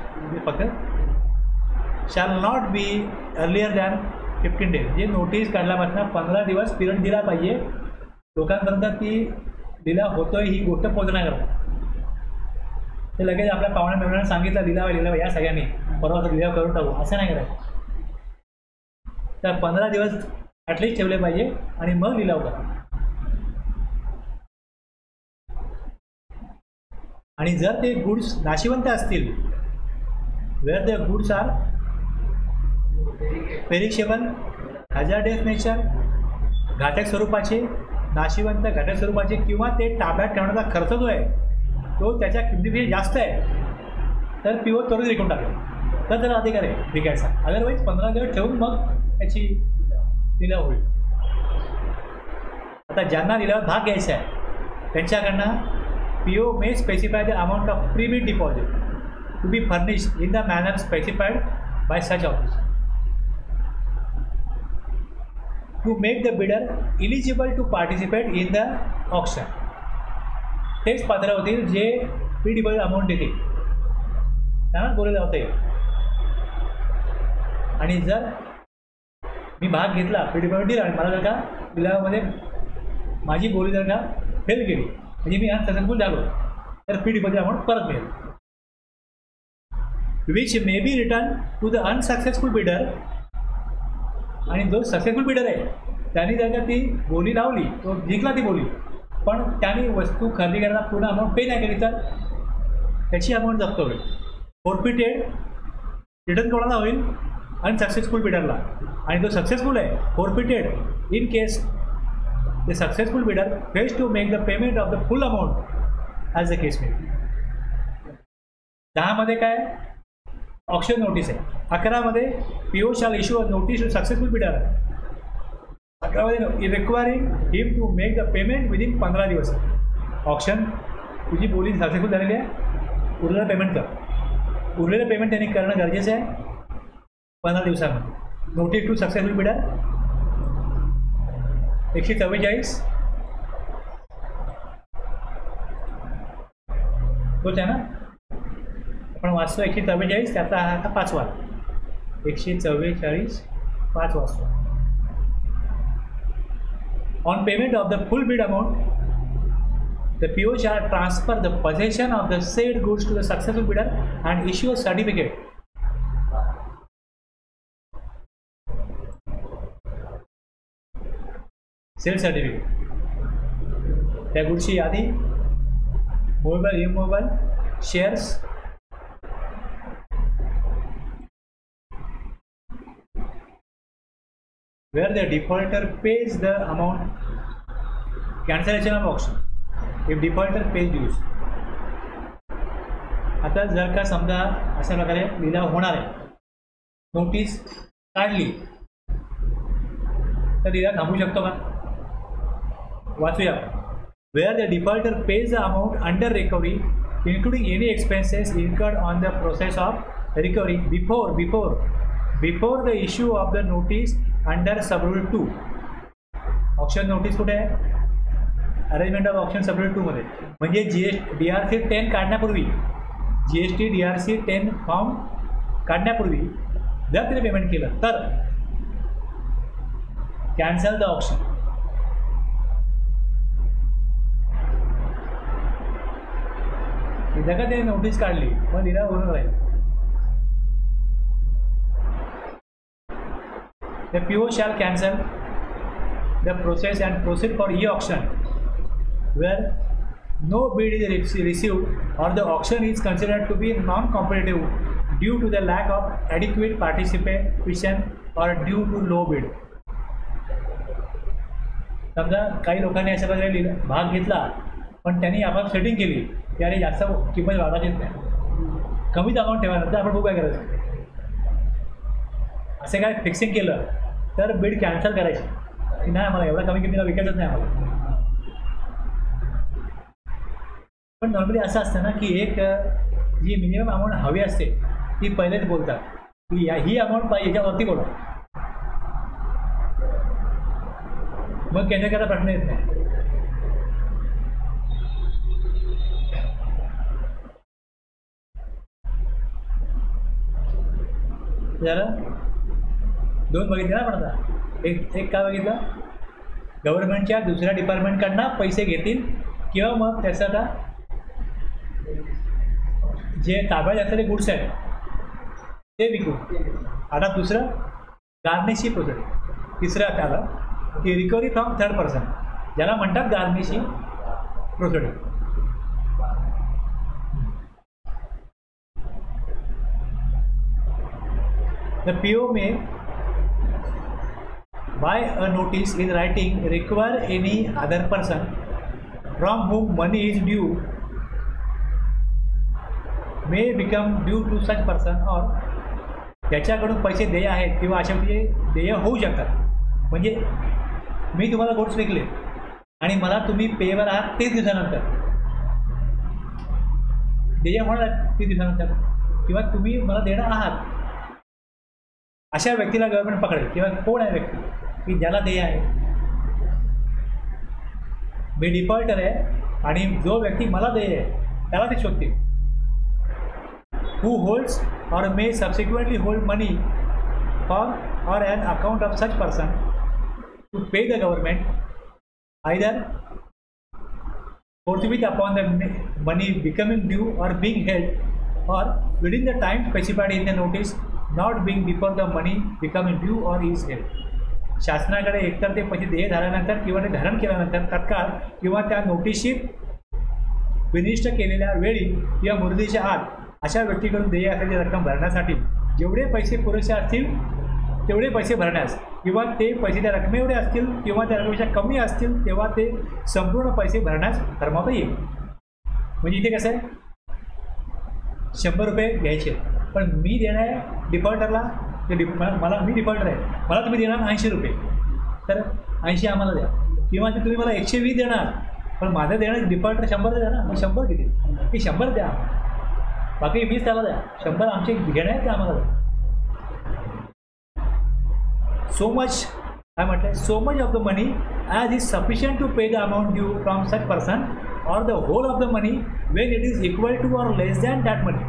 फक्त shall not be earlier than fifteen days. जे नोटीस काढल्यापासून पंधरा दिवस पिरियड दिला पाहिजे लोकांपर्यंत ती लिलाव होतोय ही गोष्ट पोहोचण्याकरता. ते लगेच आपल्या पाहुण्या मेहमानांना सांगितलं लिलाव लिलाव या सगळ्यांनी परवा लिलाव करून टाकू असं नाही करायचं. तर पंधरा दिवस ॲटलिस्ट ठेवले पाहिजे आणि मग लिलाव करा. आणि जर ते गुड्स नाशिवंत असतील, where the goods are perishable, hazardous nature, घातक स्वरूपाचे, नाशिवंत घातक स्वरूपाचे किंवा ते ताब्यात ठेवण्याचा खर्च जो आहे तो त्याच्या किमतीपेक्षा जास्त आहे तर पिओ तोडून विकून टाकेल तर त्याला अधिकार आहे विकायचा. अदरवाईज पंधरा दिवस ठेवून मग त्याची लिलाव होईल. आता ज्यांना लिलावात भाग घ्यायचा आहे त्यांच्याकडनं P O may specify the amount of pre-bid deposit to be furnished in the manner specified by such office to make the bidder eligible to participate in the auction. तेच पात्र होतील जे प्री डिपॉझिट अमाऊंट देतील त्यांना बोलले जातं येईल. आणि जर मी भाग घेतला प्री डिपॉझिट दिला आणि मला जर का लिलावामध्ये माझी बोली जर का फेल केली म्हणजे मी अनसक्सेसफुल झालो तर प्री डिपॉझिट अमाऊंट परत मिळेल. Which may be return to the unsuccessful bidder. आणि जो सक्सेसफुल बिडर आहे त्यांनी जर का ती बोली लावली तो जिंकला ती बोली पण त्याने वस्तू खरेदी करायला पूर्ण अमाऊंट पे नाही केली तर त्याची अमाऊंट जप्त होईल. फोरफिटेड रिटर्न कोणाला होईल, अनसक्सेसफुल बिडरला. आणि जो सक्सेसफुल आहे forfeited in case the successful bidder fails to make the payment of the full amount as the case may be. दहामध्ये काय ऑप्शन नोटीस आहे. अकरामध्ये PO shall issue a notice to successful bidder. अकरामध्ये requiring him to make the payment within पंधरा दिवस. Option तुझी बोली successful झालेली आहे, उरलेलं पेमेंट कर. उरलेलं पेमेंट त्यांनी करणं गरजेचं आहे पंधरा दिवसामध्ये. नोटीस टू सक्सेसफुल बिडर एकशे चव्वेचाळीस तोच आहे ना आपण वाचतो. एकशे चव्वेचाळीस त्याचा हा आता पाचवा एकशे चव्वेचाळीस पाच वाजतो. On payment of the full bid amount, the P O shall transfer the possession of the said goods to the successful bidder and issue a certificate. Sale certificate. त्या गुड्सची यादी, mobile, immobile, shares, where the defaulter pays the amount. Cancellation of auction. If defaulter pays dues. आता जर का समजा अशा प्रकारे लिलाव होणार आहे, नोटीस काढली तर लिलाव थांबू शकतो का? वाचूया. Where the defaulter pays the amount under recovery, including any expenses incurred on the process of recovery before before before the issue of the notice under subrule two. Auction notice कुठे आहे? Arrangement of auction subrule two मध्ये. म्हणजे G S D R C ten काढण्यापूर्वी, G S T D R C ten form काढण्यापूर्वी जर तिने payment केलं तर कॅन्सल द ऑप्शन. जर का त्याने नोटीस काढली मग लिलाव होणार राहील. The P O shall cancel the process and proceed for e-auction where no bid is received or the auction is considered to be non-competitive due to the lack of adequate participation or due to low bid. समजा काही लोकांनी अशा प्रकारे भाग घेतला पण त्यांनी आपण सेटिंग केली की अरे जास्त किंमत वाढायचीच नाही, कमीच अमाऊंट ठेवायला, आपण खूप काय करायचं. असे काय फिक्सिंग केलं तर बिड कॅन्सल करायची की नाही, आम्हाला एवढा कमी किमतीला विकायचंच नाही आम्हाला. पण नॉर्मली असं असतं ना की एक जी मिनिमम अमाऊंट हवी असते ती पहिलेच बोलतात की या ही अमाऊंट पाहिजे, याच्यावरती बोला, मग कॅन्सल करायला प्रश्न येत नाही. जरा दोन बघितले ना पण आता. एक एक काय बघितलं, गव्हर्नमेंटच्या दुसऱ्या डिपार्टमेंटकडनं पैसे घेतील किंवा मग त्याचं आता जे ताब्यात असलेले गुड्स आहेत ते विकू. आता दुसरं गार्निशी प्रोसेस. तिसरं त्याला की रिकव्हरी फ्रॉम थर्ड पर्सन, ज्याला म्हणतात garnishee process. The P O may, by a notice in writing, require any other person from whom money is due may become due to such person, or त्याच्याकडून पैसे देय आहेत किंवा अशा म्हणजे देय होऊ शकतात. म्हणजे मी तुम्हाला गुड्स विकले आणि मला तुम्ही पेवर आहात तीस दिवसानंतर, देय होणार तीस दिवसानंतर, किंवा तुम्ही मला देणार आहात, अशा व्यक्तीला गव्हर्नमेंट पकडेल. किंवा कोण आहे व्यक्ती की ज्याला देय आहे, मी डिफॉल्टर आहे आणि जो व्यक्ती मला देय आहे त्याला ते शोधतील. Who holds or may subsequently hold money for or on account of such person to pay the government either forthwith upon the money becoming due or being held or within the time specified in the notice, not being before the money becoming due or is held. शासनाकडे एकतर ते पैसे देय झाल्यानंतर किंवा ते धारण केल्यानंतर तत्काळ किंवा त्या नोटिशीत विनिष्ट केलेल्या वेळी किंवा मुदतीच्या आत अशा व्यक्तीकडून देय असलेली रक्कम भरण्यासाठी जेवढे पैसे पुरेसे असतील तेवढे पैसे भरण्यास, किंवा ते पैसे त्या रकमे एवढे असतील किंवा त्या रकमेपेक्षा कमी असतील तेव्हा ते संपूर्ण पैसे भरण्यास फरमावता येईल. म्हणजे इथे कसं आहे, शंभर रुपये घ्यायचे पण मी देणार आहे डिफॉल्टरला, ते डिफ मला मी डिफॉल्टर आहे, मला तुम्ही देणार ऐंशी रुपये, तर ऐंशी आम्हाला द्या. किंवा ते तुम्ही मला एकशे वीस देणार पण माझं देणार डिफॉल्टर शंभर द्या ना, मग शंभर किती की शंभर द्या, बाकी वीस त्याला द्या, शंभर आमचे घेणे आहेत ते आम्हाला द्या. सो मच काय म्हटलं, so much of the money as is sufficient to pay the amount due from such person or the whole of the money when it is equal to or less than that money.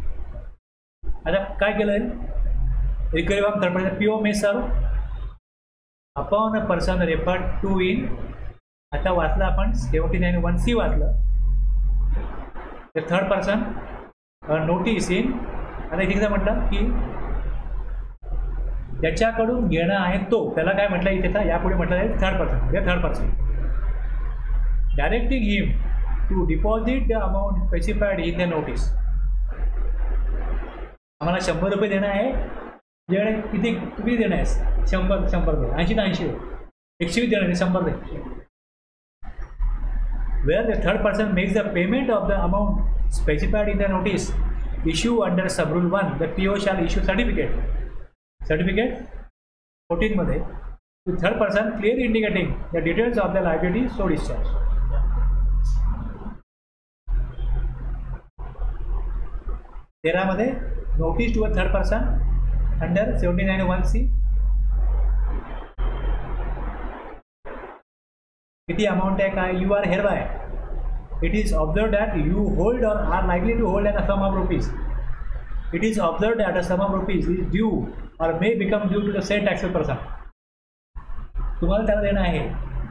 आता काय केलं, recovery from third person, P O may serve upon a person referred to in, आता वाचलं आपण seventy nine one C वाचलं. The third person notice in, आता इथे म्हटलं की ज्याच्याकडून घेणं आहे तो, त्याला काय म्हटलं इथे का यापुढे म्हटलं आहे third person. The third person directing him to deposit the amount specified in the notice. आम्हाला शंभर रुपये देणं आहे, जेणे किती किती देणं आहे, शंभर शंभर दे, ऐंशी तर ऐंशी एकशे वीस देणं आहे, शंभर दे. Where the third person makes the payment of the amount specified in the notice issue under sub rule one, the P O shall issue certificate. Certificate फोर्टीनमध्ये third person clear indicating the details of the liability so discharge. तेरामध्ये notice to a third person under seventy nine one C, किती amount आहे काय, you are hereby it is observe that you hold or R लायकली to hold a sum of rupees. It is observe that a sum of rupees is due or may become due to the set taxable person. तुम्हाला त्याला देणं आहे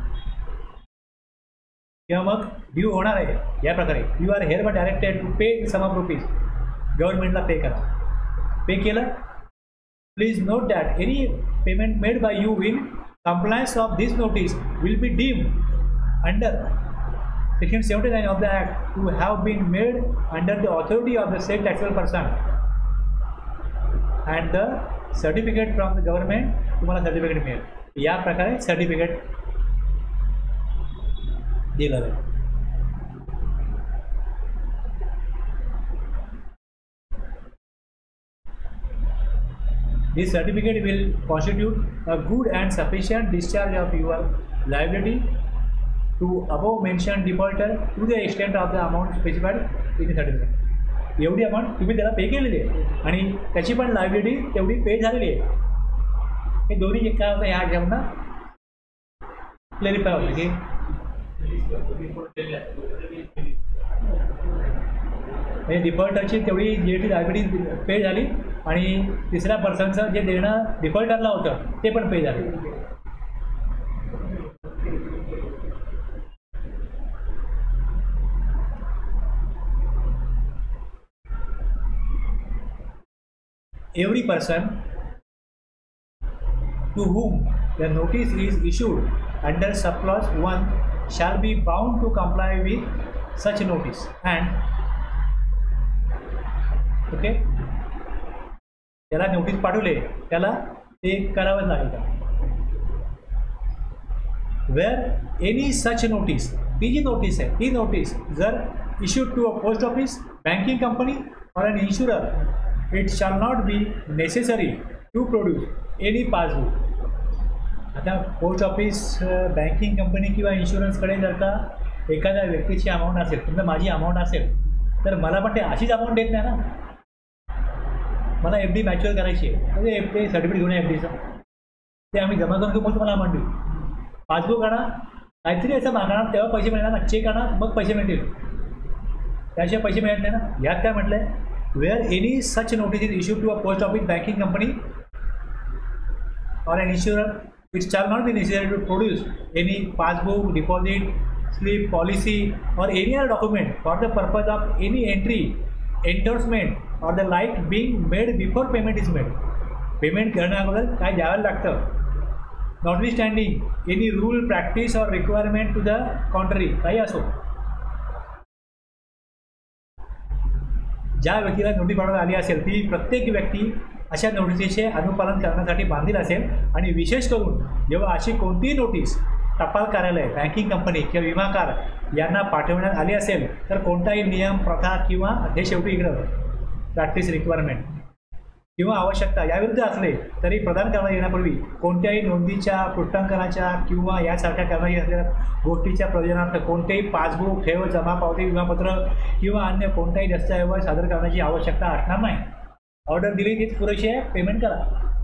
किंवा मग due होणार आहे, या प्रकारे you are hereby directed to pay sum of rupees, गव्हर्नमेंटला पे करा. पे केलं, please note that any payment made by you in compliance of this notice will be deemed under section seventy-nine of the act to have been made under the authority of the said taxable person, and the certificate from the government तुम्हाला certificate मिळेल. या प्रकारे certificate दिलं जाईल. This certificate will constitute a good and sufficient discharge of your liability to above mentioned defaulter to the extent of the amount specified in the certificate. एवढी amount तुम्ही त्याला पे केलेली आहे आणि त्याची पण लायबिलिटी तेवढी पे झालेली आहे. हे दोन्ही एक काय होतं, ह्या घेऊन क्लॅरिफाय होतं की म्हणजे डिफॉल्टरची तेवढी जी टी लायबिलिटी पे झाली आणि तिसऱ्या पर्सनचं जे देणं डिफॉल्टरला होतं ते पण पे झाले. Every person to whom the notice is issued under subclause one shall be bound to comply with such notice and okay त्याला नोटीस पाठवले त्याला ते करावंच लागेल. वेअर एनी सच नोटीस, ती जी नोटीस आहे ती नोटीस जर issued to a post office, banking company or an insurer, it shall not be necessary to produce any passbook. आता पोस्ट ऑफिस, बँकिंग कंपनी किंवा इन्शुरन्सकडे जर का एखाद्या व्यक्तीची अमाऊंट असेल, समजा माझी अमाऊंट असेल, तर मला पण ते अशीच अमाऊंट देत नाही ना. मला एफ डी मॅच्युअर करायची आहे, म्हणजे एफ डी सर्टिफिकेट घेऊन एफ डीचं ते आम्ही जमा करून घेऊ, मग तुम्हाला अमाऊंट देऊ. पासबुक आणा, काहीतरी असं मागणार तेव्हा पैसे मिळणार ना, चेक आणा मग पैसे मिळतील, त्याशिवाय पैसे मिळत नाही ना. यात काय म्हटलं आहे, where any such notice is issued to a post office, banking company or an insurer, it shall not be necessary to produce any passbook, deposit slip, policy or any other document for the purpose of any entry, endorsement or the like being made before payment is made. Payment करण्या अगोदर काय द्यावं लागतं, notwithstanding any rule, practice or requirement to the contrary, काही असो. ज्या व्यक्तीला notice पाठवण्यात आली असेल ती प्रत्येक व्यक्ती अशा नोटिसीचे अनुपालन करण्यासाठी बांधील असेल. आणि विशेष करून जेव्हा अशी कोणतीही नोटीस टपाल कार्यालय, बँकिंग कंपनी किंवा विमाकार यांना पाठवण्यात आली असेल तर कोणताही नियम, प्रथा किंवा हे शेवटी इकडं प्रॅक्टिस, रिक्वायरमेंट किंवा आवश्यकता याविरुद्ध असले तरी प्रदान करण्यात येण्यापूर्वी कोणत्याही नोंदीच्या, पृष्ठांकनाच्या किंवा यासारख्या करण्यात असलेल्या गोष्टीच्या प्रयोजनार्थ कोणतेही पासबुक, ठेव, जमा पावती, विमापत्र किंवा अन्य कोणताही दस्तऐवज सादर करण्याची आवश्यकता असणार नाही. ऑर्डर दिली तीच पुरेशी आहे, पेमेंट करा.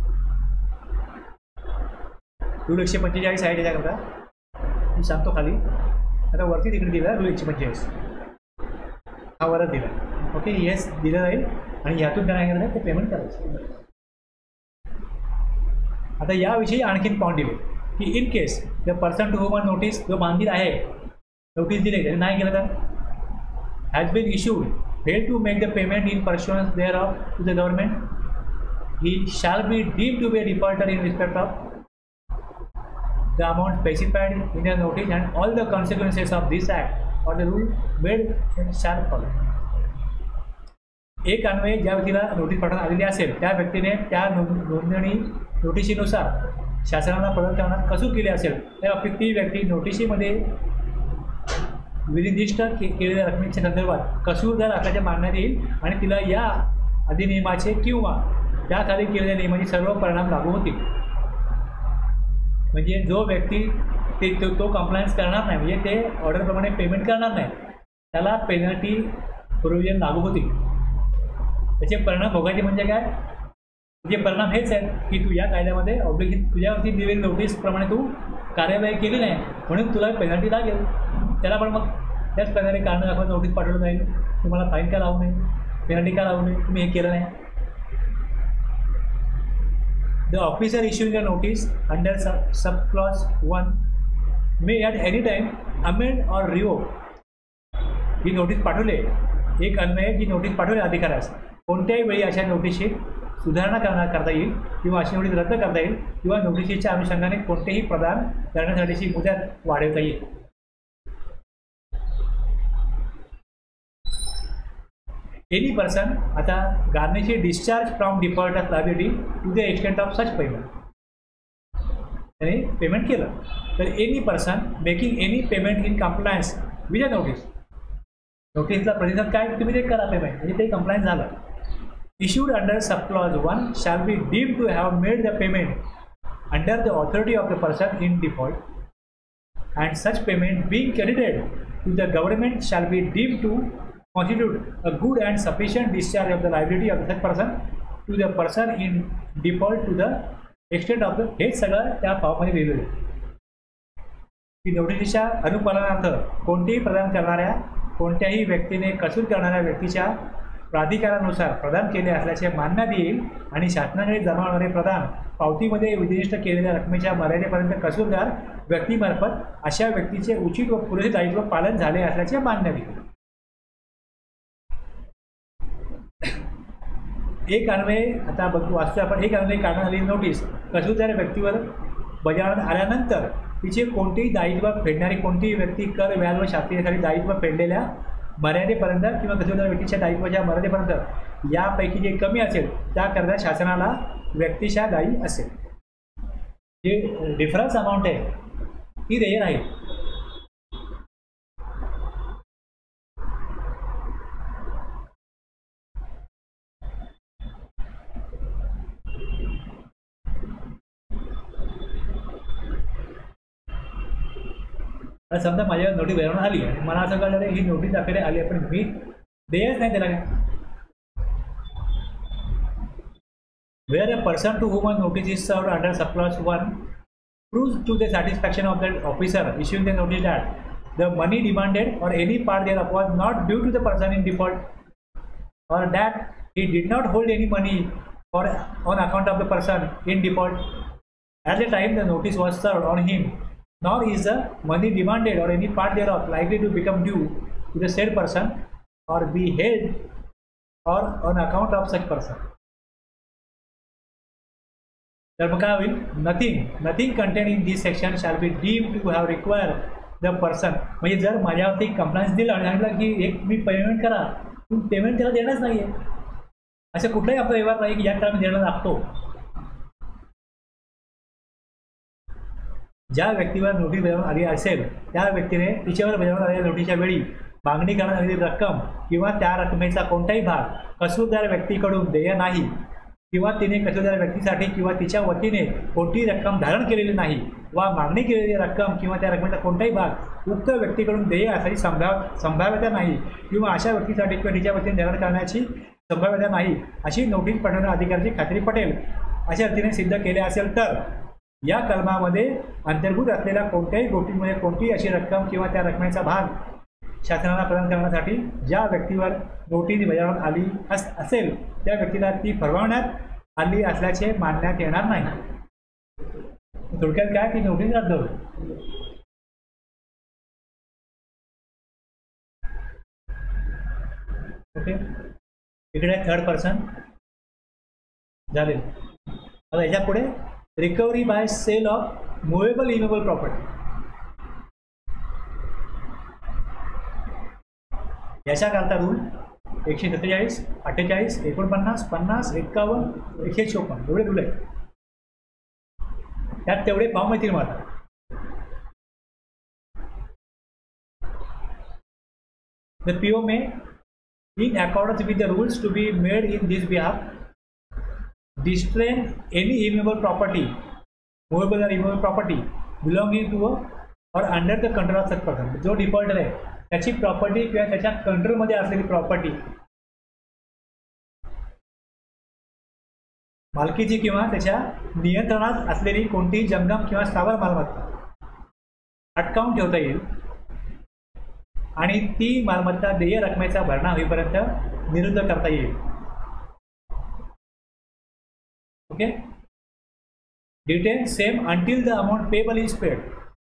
रूल एकशे पंचेचाळीस आहे त्याच्याकरता मी सांगतो खाली. आता वरती तिकडे दिला रूल एकशे पंचेचाळीस हा वरच दिला. ओके, येस दिलं जाईल आणि ह्यातून काय करायचं ते पेमेंट करायचं. आता याविषयी आणखीन पॉईंट दिले. की in case the person to whom notice, जो बांधील आहे नोटीस दिले त्याने नाही केलं तर has been issued fail to make the payment in pursuance thereof to the government, he shall be deem to be a defaulter in respect of the amount specified in the notice and all the consequences of this act or the rule made shall follow. एक अन्वये ज्या व्यक्तीला notice पाठवण्यात आलेली असेल त्या व्यक्तीने त्या नोंदणी नोटिशीनुसार शासनाला प्रदान करण्यात कसूर केले असेल त्या बाबतीत ती व्यक्ती नोटिशीमध्ये विनिर्दिष्ट के केलेल्या रकमेच्या संदर्भात कसूरदार असल्याचे मानण्यात येईल आणि तिला या अधिनियमाचे किंवा त्याखाली केलेल्या नियमाचे सर्व परिणाम लागू होतील. म्हणजे जो व्यक्ती ते तो, तो कंप्लायन्स करणार नाही, म्हणजे ते ऑर्डरप्रमाणे पेमेंट करणार नाही, त्याला पेनल्टी प्रोव्हिजन लागू होतील. त्याचे परिणाम भोगायचे म्हणजे काय, त्याचे परिणाम हेच आहेत की तू या कायद्यामध्ये ऑब्लिगेशन तुझ्यावरती दिलेली नोटीसप्रमाणे तू कार्यवाही केली नाही म्हणून तुला पेनल्टी लागेल. त्याला पण मग त्याच प्रकारे कारण दाखवून नोटीस पाठवलं जाईल, तुम्हाला फाईन का लावू नये, पेनल्टी का लावू नये, तुम्ही हे केलं नाही. The officer issuing a notice under sub, sub clause one may at any time amend or revoke. ही नोटीस पाठवले एक अन्वये जी नोटीस पाठवले अधिकाऱ्यास कोणत्याही वेळी अशा नोटिशीत सुधारणा करणार करता येईल किंवा अशी नोटीस रद्द करता येईल किंवा नोटिशीच्या अनुषंगाने कोणतेही प्रदान करण्यासाठीची मुदत वाढवता येईल. एनी पर्सन आता garnishee discharge from default of liability to the extent of such payment, त्याने पेमेंट केलं तर any person making any payment in compliance with a notice, नोटीसला प्रतिसाद काय तुम्ही ते करा पेमेंट म्हणजे ते कंप्लायन्स झालं. Issued under sub clause one shall be deem to have made the payment under the authority of the person in default and such payment being credited to the government shall be deem to constitute a good and sufficient discharge of the liability of such person to the person in default to the extent of the, हे सगळं त्या फॉर्ममध्ये लिहिलेलं आहे की नोटिशीच्या अनुपालनार्थ कोणतेही प्रदान करणाऱ्या कोणत्याही व्यक्तीने कसूर करणाऱ्या व्यक्तीच्या प्राधिकारानुसार प्रदान केले असल्याचे मानण्यात येईल आणि शासनाकडे जमा होणारे प्रदान पावतीमध्ये विनिर्दिष्ट केलेल्या रकमेच्या मर्यादेपर्यंत कसूरदार व्यक्तीमार्फत अशा व्यक्तीचे उचित व पुरेसे दायित्व पालन झाले असल्याचे मानण्यात येईल. एक अन्वये आता बघ वाचतो आपण, एक अन्वये काढण्यात आलेली नोटीस कसूरदार व्यक्तीवर बजावण्यात आल्यानंतर तिचे कोणतेही दायित्व फेडणारी कोणतीही व्यक्ती कर व्याज व शास्त्रीयसाठी दायित्व फेडलेल्या मर्यादेपर्यंत किंवा कसूरदार व्यक्तीच्या दायित्वाच्या मर्यादेपर्यंत यापैकी जे कमी असेल त्याकरता शासनाला व्यक्तीच्या दायी असेल. जे डिफरन्स अमाऊंट आहे ती देय राहील. आता समजा माझ्या नोटीस बजावण्यात आली आणि मला असं कळलं ही नोटीस आपल्याकडे आली आहे पण मी देयच नाही त्याला काय. Where a person to whom a notice is served under sub clause one proves to the satisfaction of the officer issuing the notice that the money demanded or any part thereof was not due to the person in default or that he did not hold any money or on account of the person in default at the time the notice was served on him, nor is the money demanded or any part thereof likely to become due to the said person or be held or on account of such person. तर मग काय होईल, nothing nothing content in this section shall be deem to have require the person. म्हणजे जर माझ्यावरती compliance दिलं आणि सांगितलं की एक मी पेमेंट करा, तुम्ही पेमेंट त्याला देणंच नाही आहे, असं कुठलाही आपला व्यवहार नाही की या काळात देणं लागतो. ज्या व्यक्तीवर नोटीस बजावण्यात आली असेल त्या व्यक्तीने तिच्यावर बजावण्यात आलेल्या नोटीसच्या वेळी मागणी करण्यात आलेली रक्कम किंवा त्या रकमेचा कोणताही भाग कसूरदार व्यक्तीकडून देय नाही किंवा तिने कसूरदार व्यक्तीसाठी किंवा तिच्या वतीने कोणतीही रक्कम धारण केलेली नाही वा मागणी केलेली रक्कम किंवा त्या रकमेचा कोणताही भाग उक्त व्यक्तीकडून देय असाची संभाव संभाव्यता नाही किंवा अशा व्यक्तीसाठी किंवा तिच्या वतीने धारण करण्याची संभाव्यता नाही अशी नोटीस पाठवणाऱ्या अधिकाऱ्याची खात्री पटेल अशा रीतीने सिद्ध केले असेल तर या कलमामध्ये अंतर्भूत असलेल्या कोणत्याही गोष्टींमध्ये कोणतीही अशी रक्कम किंवा त्या रकमेचा भाग शासनाला प्रदान करण्यासाठी ज्या व्यक्तीवर नोटीस बजावण्यात आली अस असेल त्या व्यक्तीला ती फरवण्यात आली असल्याचे मानण्यात येणार नाही. थोडक्यात काय ती नोटीस रद्द होते. ओके, इकडे थर्ड पर्सन झाले. आता याच्या पुढे recovery by sale of movable immovable property. याच्याकरता रूल एकशे सत्तेचाळीस, अठ्ठेचाळीस, एकोणपन्नास, पन्नास, एक्कावन्न, एकशे चोपन्न एवढे रूल आहेत. त्यात तेवढे फॉर्म येतील मला. The P O may, in accordance with the rules to be made in this behalf, distrain any immovable property, movable or immovable property belonging to a or under the control of such person. जो defaulter आहे त्याची property किंवा त्याच्या कंट्रोलमध्ये असलेली property, मालकीची किंवा त्याच्या नियंत्रणात असलेली कोणतीही जंगम किंवा स्थावर मालमत्ता अटकावून ठेवता येईल आणि ती मालमत्ता देय रकमेचा भरणा होईपर्यंत निरुद्ध करता येईल. Okay, detain same until the amount payable is paid,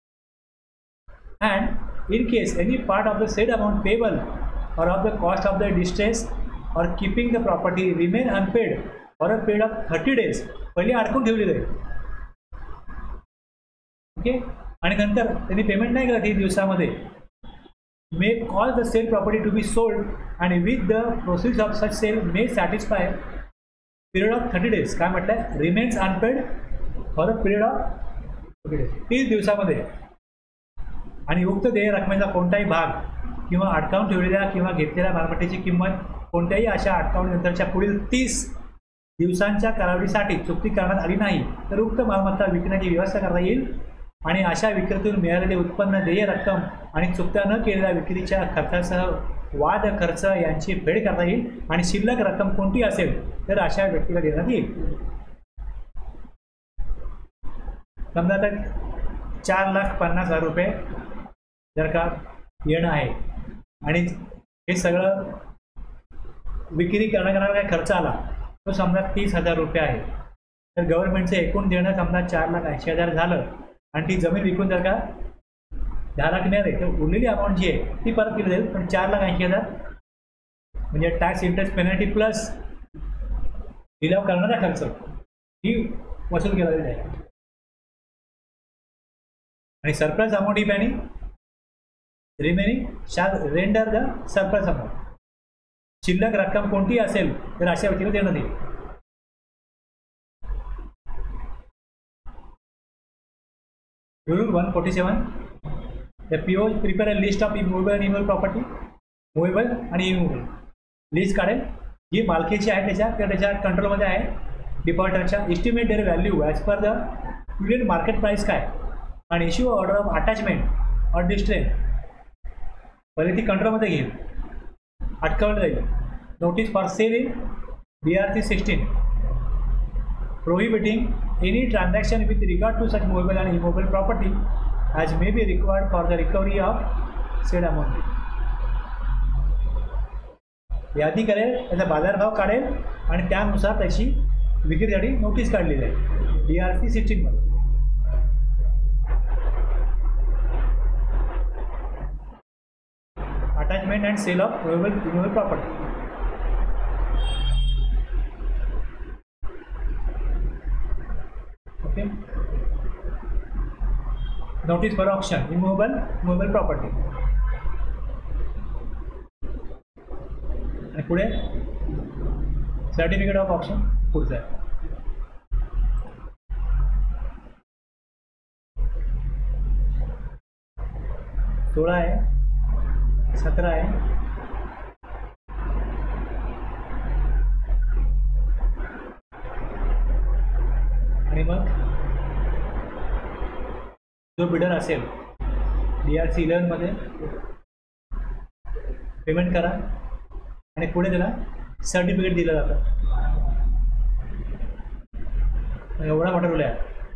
and in case any part of the said amount payable or of the cost of the distress or keeping the property remain unpaid for a period of thirty days, पहिले अडकून ठेवलेलं आहे. Okay, आणि नंतर त्यांनी payment नाही केलं तीस दिवसामध्ये, may cause the said property to be sold and with the proceeds of such sale may satisfy period of thirty days. काय म्हटलंय? remains unpaid for a period of तीस दिवसामध्ये, आणि उक्त देय रकमेचा कोणताही भाग किंवा अटकावून ठेवलेल्या किंवा घेतलेल्या मालमत्तेची किंमत कोणत्याही अशा अटकावणीनंतरच्या पुढील तीस दिवसांच्या कालावधीसाठी चुकती करण्यात आली नाही तर उक्त मालमत्ता विकण्याची व्यवस्था करता येईल आणि अशा विक्रीतून मिळालेले उत्पन्न, देय रक्कम आणि चुकत्या न केलेल्या विक्रीच्या खर्चासह वाद खर्च यांची फेड करता येईल आणि शिल्लक रक्कम कोणती असेल तर अशा व्यक्तीला देण्यात येईल. समजा तर चार लाख पन्नास हजार रुपये जर का येणं आहे आणि हे सगळं विक्री करण्याकरता काय खर्च आला तो समजा तीस हजार रुपये आहे, तर गव्हर्नमेंटचं एकूण देणं समजा चार लाख ऐंशी हजार झालं आणि ती जमीन विकून जर का दहा लाख मिळाले तर उरलेली अमाऊंट जी आहे ती परत केली जाईल. पण चार लाख ऐंशी हजार म्हणजे टॅक्स, इंटरेस्ट, पेनल्टी प्लस लिलाव करणारा खर्च ही वसूल केला जाईल. आणि सरप्लस अमाऊंट ही if any remaining shall render the surplus amount, शिल्लक रक्कम कोणती असेल तर अशा व्यक्तीला देण्यात येईल. Rule one forty-seven. The P O prepare a list of movable and immovable property, movable आणि immovable. लिस्ट काढेल जी मालकीची आहे त्याच्या किंवा त्याच्या कंट्रोलमध्ये आहे डिफॉल्टरच्या. Estimate their value as per the prevalent market price काय, आणि issue order of attachment or distrain, पहिले ती कंट्रोलमध्ये घेईल, अटकावलं जाईल. Notice for sale in B R C sixteen prohibiting any transaction with regard to such movable and immovable property as may be required for the recovery of said amount. यादी करेल, त्याचा बाजारभाव काढेल आणि त्यानुसार त्याची विक्रीसाठी नोटीस काढली जाईल डी आर सी सिक्स्टीनमध्ये. Attachment and sale of movable immovable property. Okay, notice for auction immovable movable property. आणि पुढे सर्टिफिकेट ऑफ ऑप्शन पुढचं आहे. सोळा आहे, सतरा आहे, आणि मग जो बिडर असेल डी आर सी इलेव्हनमध्ये पेमेंट करा आणि पुढे त्याला सर्टिफिकेट दिलं जातं. एवढा मोठा रूल आहे.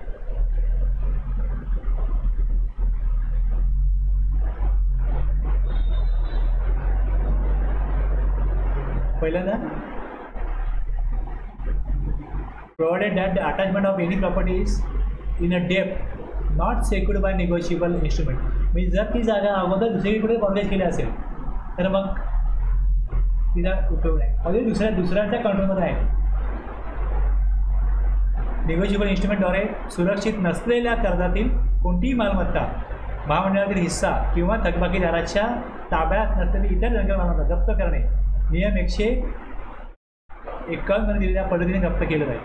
पहिल्यांदा provided that the attachment of any property is in a डेप्थ not secured by negotiable instrument. म्हणजे जर ती जागा अगोदर दुसरीकडे मॉर्गेज केली असेल तर मग तिचा उपयोग नाही. म्हणजे दुसऱ्या दुसऱ्यांच्या कंट्रोलमध्ये आहे. निगोशिएबल इन्स्ट्रुमेंटद्वारे सुरक्षित नसलेल्या कर्जातील कोणतीही मालमत्ता महामंडळातील हिस्सा किंवा थकबाकीदाराच्या ताब्यात नसलेली इतर रंग मालमत्ता जप्त करणे नियम एकशे एकावन्न दिलेल्या पद्धतीने जप्त केलं जाईल.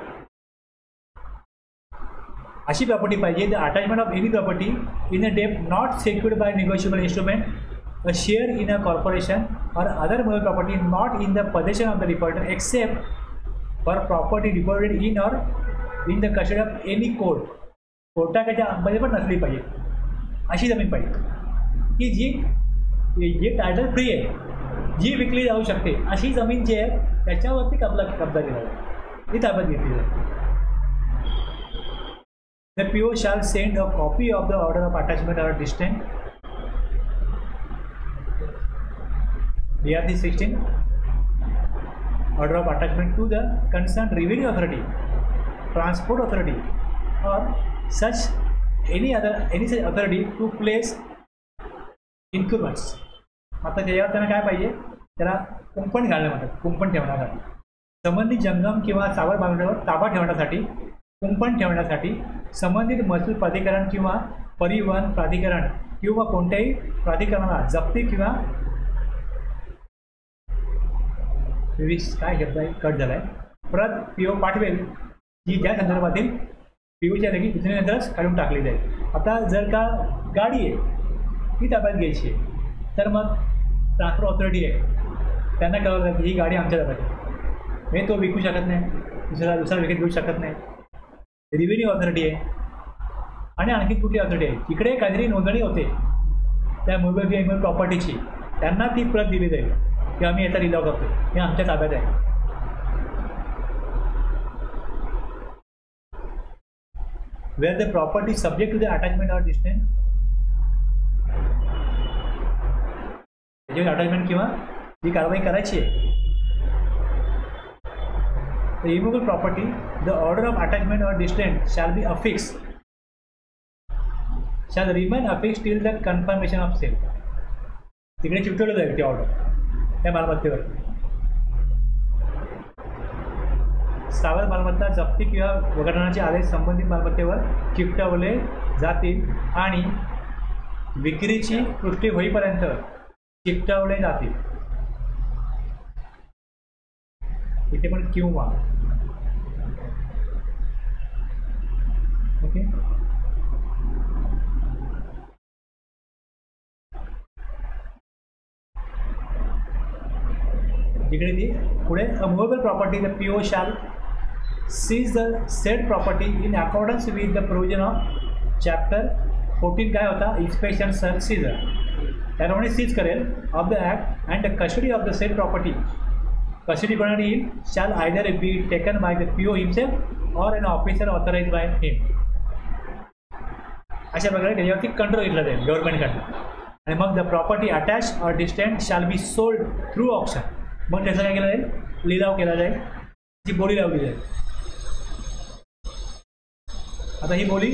अशी प्रॉपर्टी पाहिजे. The attachment of any property in a debt not secured by negotiable instrument, a share in a corporation or other movable property not in the possession of the depositor except for property deposited in or in the custody of any court. कोर्टाच्या मध्ये पण नसली पाहिजे अशी जमीन पाहिजे की जी जी title free आहे, जी विकली जाऊ शकते अशी जमीन जी आहे त्याच्यावरती कब्जा कब्जा केला जाईल, ती ताब्यात घेतली जाईल. The P O shall send a copy of the order of attachment or distant D R C sixteen order of attachment to the concerned revenue authority, transport authority or such any other any such authority to place increments. आता त्याच्यावर त्यांना काय पाहिजे, त्याला कुंपण घालणं म्हणतात. कुंपण ठेवण्यासाठी संबंधित जंगम किंवा सावर बांधण्यावर ताबा ठेवण्यासाठी, कुंपण ठेवण्यासाठी संबंधित महसूल प्राधिकरण किंवा परिवहन प्राधिकरण किंवा कोणत्याही प्राधिकरणाला जप्ती किंवा काय शब्द आहे कट झाला आहे प्रत पी ओ पाठवेल जी ज्या संदर्भातील पी ओच्या जागी सूचनेनंतरच काढून टाकली जाईल. आता जर का गाडी आहे ती ताब्यात घ्यायची आहे तर मग ट्रान्सपोर्ट ऑथॉरिटी आहे, त्यांना कळवलं जातं की ही गाडी आमच्या ताब्यात आहे, हे तो विकू शकत नाही, दुसरा दुसरा विकत घेऊ शकत नाही. रेव्हेन्यू ऑथॉरिटी आहे आणि आणखी कुठली ऑथॉरिटी आहे, तिकडे काहीतरी नोंदणी होते त्या मोबाईल एनिमल प्रॉपर्टीची, त्यांना ती प्रत दिली जाईल की आम्ही याचा लिलाव करतो, हे आमच्या ताब्यात आहे. Where the property subject to the attachment or distance, त्याच्यावर अटॅचमेंट किंवा ही कारवाई करायची आहे. The immovable property, the order of attachment or distant shall be affixed, shall remain affixed till the confirmation of sale. तिकडे चिकटवलं जाईल ते ऑर्डर त्या मालमत्तेवर. स्थावर मालमत्ता जप्ती किंवा वगळण्याचे आदेश संबंधित मालमत्तेवर चिकटवले जातील आणि विक्रीची पुष्टी होईपर्यंत चिकटवले जातील. इथे पण किंवा ओके. जिकडे ती पुढे a movable property the P O shall seize the said property in accordance with the provision of chapter fourteen काय होता इन्स्पेक्शन सर्च सीजर, त्याप्रमाणे सीज करेल of the act and the custody of the said property. Custody कोणाला येईल shall either be taken by the P O himself or an officer authorise by him. अशा प्रकारे त्याच्यावरती control घेतला जाईल गव्हर्नमेंटकडनं. आणि मग the property attach or distant shall be sold through auction. मग त्याचा काय केला जाईल, लिलाव केला जाईल, ती बोली लावली जाईल. आता ही बोली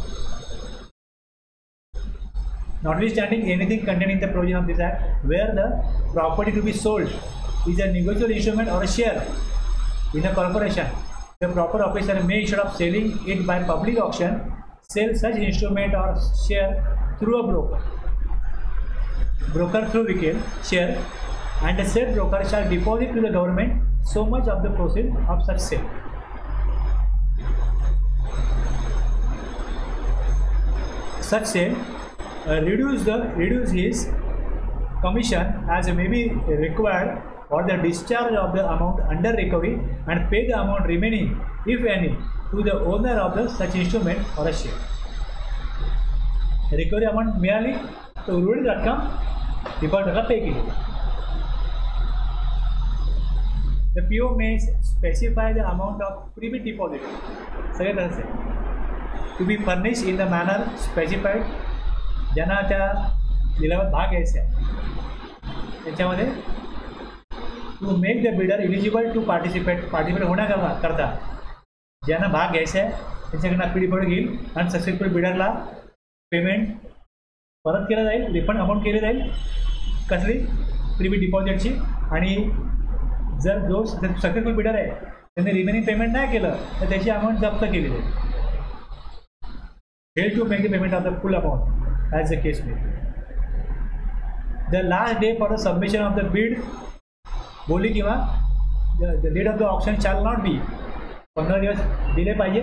notwithstanding anything contained in the provision of this act, where the property to be sold is a negotiable instrument or a share in a corporation, the proper officer may, instead of selling it by public auction, sell such instrument or share through a broker. Broker through wicked share, and the said broker shall deposit to the government so much of the proceeds of such sale. Such sale Uh, reduce the reduce his commission as may be required for the discharge of the amount under recovery and pay the amount remaining, if any, to the owner of the such instrument or a share. Recovery amount मिळाली तर उर्वरित रक्कम डिफॉल्टरला पे केली. The P O may specify the amount of pre-bid deposit, सगळे तसंच आहे, to be furnished in the manner specified. ज्यांना त्या लिलावात भाग घ्यायचा आहे त्याच्यामध्ये to make the bidder eligible to participate participate होण्याकरता करता ज्यांना भाग घ्यायचा आहे त्यांच्याकडनं पी डिफॉल्ट घेईल आणि सक्सेसफुल बिडरला पेमेंट परत केलं जाईल, रिफंड अमाऊंट केली जाईल कसली प्रीबी डिपॉझिटची. आणि जर जो सक्सेसफुल बिडर आहे त्यांनी रिमेनिंग पेमेंट नाही केलं तर त्याची अमाऊंट जप्त केली जाईल. Fail to make the payment of the full amount as the case may. The last day for the submission of the bid बोली किंवा the date of the auction shall not be. पंधरा दिवस दिले पाहिजेत.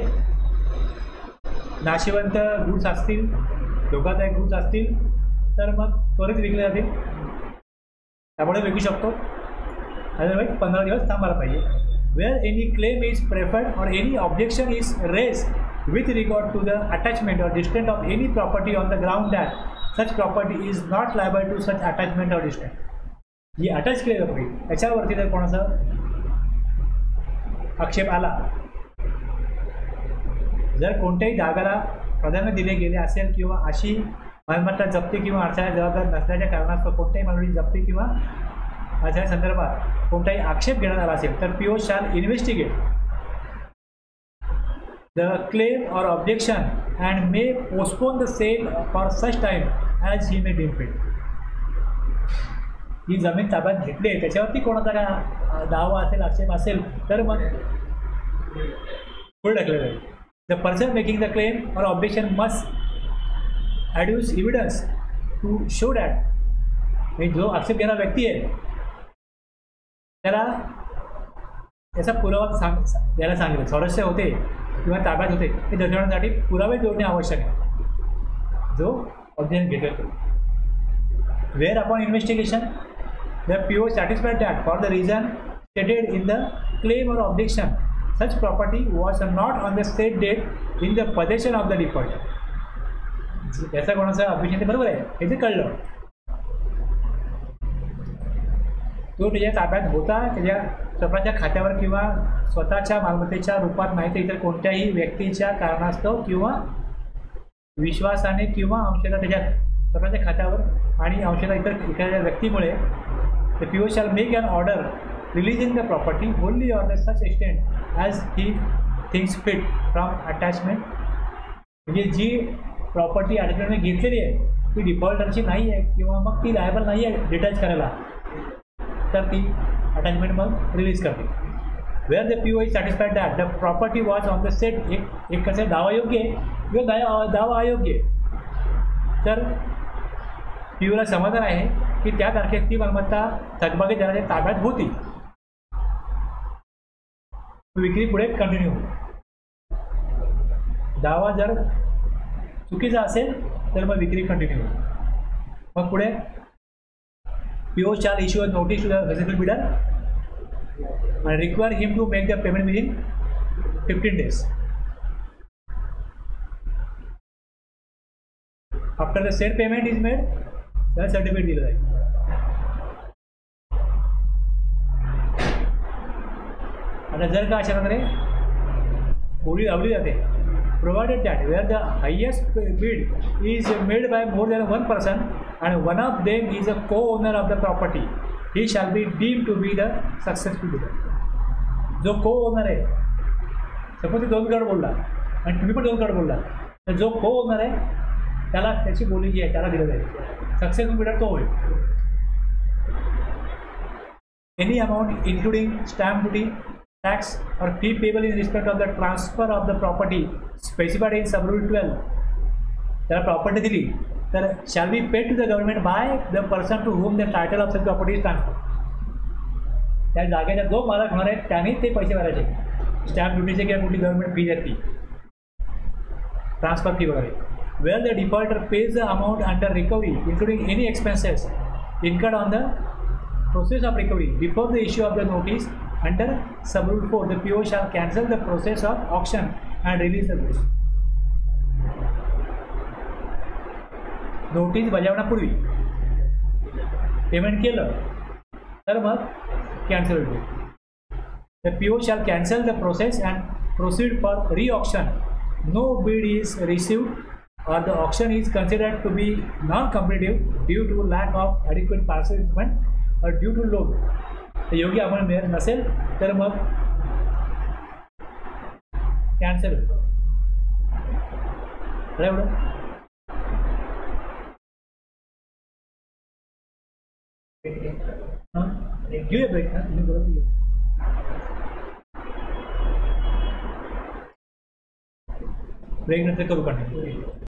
नाशिवंत goods असतील, धोकादायक goods असतील तर मग त्वरित विकले जातील, त्यामुळे विकू शकतो. अदरवाईज पंधरा दिवस थांबायला पाहिजे. Where any claim is preferred or any objection is raise with regard to the attachment or distant of any property on the ground that such property is not liable to such attachment or distant. जी attach केलेलं पाहिजे त्याच्यावरती जर कोणाचा आक्षेप आला, जर कोणत्याही धागाला प्राधान्य दिले गेले असेल किंवा अशी मालमत्ता जप्ती किंवा अडथळ्या जबाबदार नसल्याच्या कारणास्तव कोणत्याही मालमत्तेची जप्ती किंवा अडथळ्या संदर्भात कोणताही आक्षेप घेण्यात आला असेल तर PO shall investigate the claim or objection and may postpone the sale for such time as he may deem fit. ही जमीन ताब्यात घेतली आहे त्याच्यावरती कोणाचा का दावा असेल, आक्षेप असेल तर मग पुढे ढकललं जाईल. The person making the claim or objection must adduce evidence to show that, जो आक्षेप घेणारा व्यक्ती आहे त्याला त्याचा पुरावा सांग द्यायला सांगितलं. स्वारस्य होते किंवा ताब्यात होते हे दर्शवण्यासाठी पुरावे जोडणे आवश्यक आहे जो ऑब्जेक्शन घेतो. Where upon investigation the PO satisfied that for the reason stated in the claim or objection such property was not on the state date in the possession of the default. याचा कोणाचं objection ते बरोबर आहे हे ते कळलं, तो त्याच्या ताब्यात होता त्याच्या स्वतःच्या खात्यावर किंवा स्वतःच्या मालमत्तेच्या रूपात नाही तर इतर कोणत्याही व्यक्तीच्या कारणास्तव किंवा विश्वासाने किंवा अंशतः त्याच्या स्वतःच्या खात्यावर आणि अंशतः इतर एखाद्या व्यक्तीमुळे the PO shall make an order releasing the property only or the such extent as he thinks fit from attachment. म्हणजे जी प्रॉपर्टी अटॅचमेंटने घेतलेली आहे ती डिफॉल्टरची नाही आहे किंवा मग ती लायबल नाही आहे डिटॅच करायला तर ती अटॅचमेंट मग रिलीज करते. Where the PO is satisfied that the property was on the set. एक एक कसं दावा योग्य आहे किंवा दावा दावा अयोग्य आहे तर पीओला समाधान आहे की त्या तारखेत ती मालमत्ता थकबाकीदाराच्या ताब्यात होती, विक्री पुढे कंटिन्यू होती. दावा जर चुकीचा असेल तर मग विक्री कंटिन्यू होती. मग पुढे PO shall issue a notice to the successful bidder and require him to make the payment within fifteen days. After the said payment is made, the certificate दिलं जाईल. आता जर का अशा प्रकारे बोली लावली जाते, provided that where the highest bid is made by more than one person and one of them is a co-owner of the property, he shall be deemed to be the successful bidder. जो co-owner आहे, suppose दोन करोड बोलला आणि तुम्ही पण दोन करोड बोलला तर जो co-owner आहे त्याला त्याची बोली जी आहे त्याला दिलं जाईल. सक्सेसफुल बिडर तो होईल. Any amount including stamp duty tax or fee payable in respect of the transfer of the property specified in subrule twelve, त्याला प्रॉपर्टी दिली तर shall be paid to the government by the person to whom the title of such property is transferred. त्या जागेचा जो मालक होणार आहे त्याने ते पैसे भरायचे, स्टॅम्प ड्युटीचे किंवा कुठली गव्हर्नमेंट फी आहे ती ट्रान्सफर फी वगैरे. Where the defaulter pays the amount under recovery including any expenses incurred on the process of recovery before the issue of the notice under subrule four, the P O shall cancel the process of auction and release the goods. Notice बजावण्यापूर्वी payment केलं तर मग cancel होईल. The P O shall cancel the process and proceed for re-auction. No bid is received or the auction is considered to be non-competitive due to lack of adequate participant or due to load. योग्य आपण मिळत नसेल तर मग cancel होतो. करा एवढं. हां घेऊया ब्रेक. हां तुम्ही बोला की ब्रेक नंतर करू कंटिन्यू.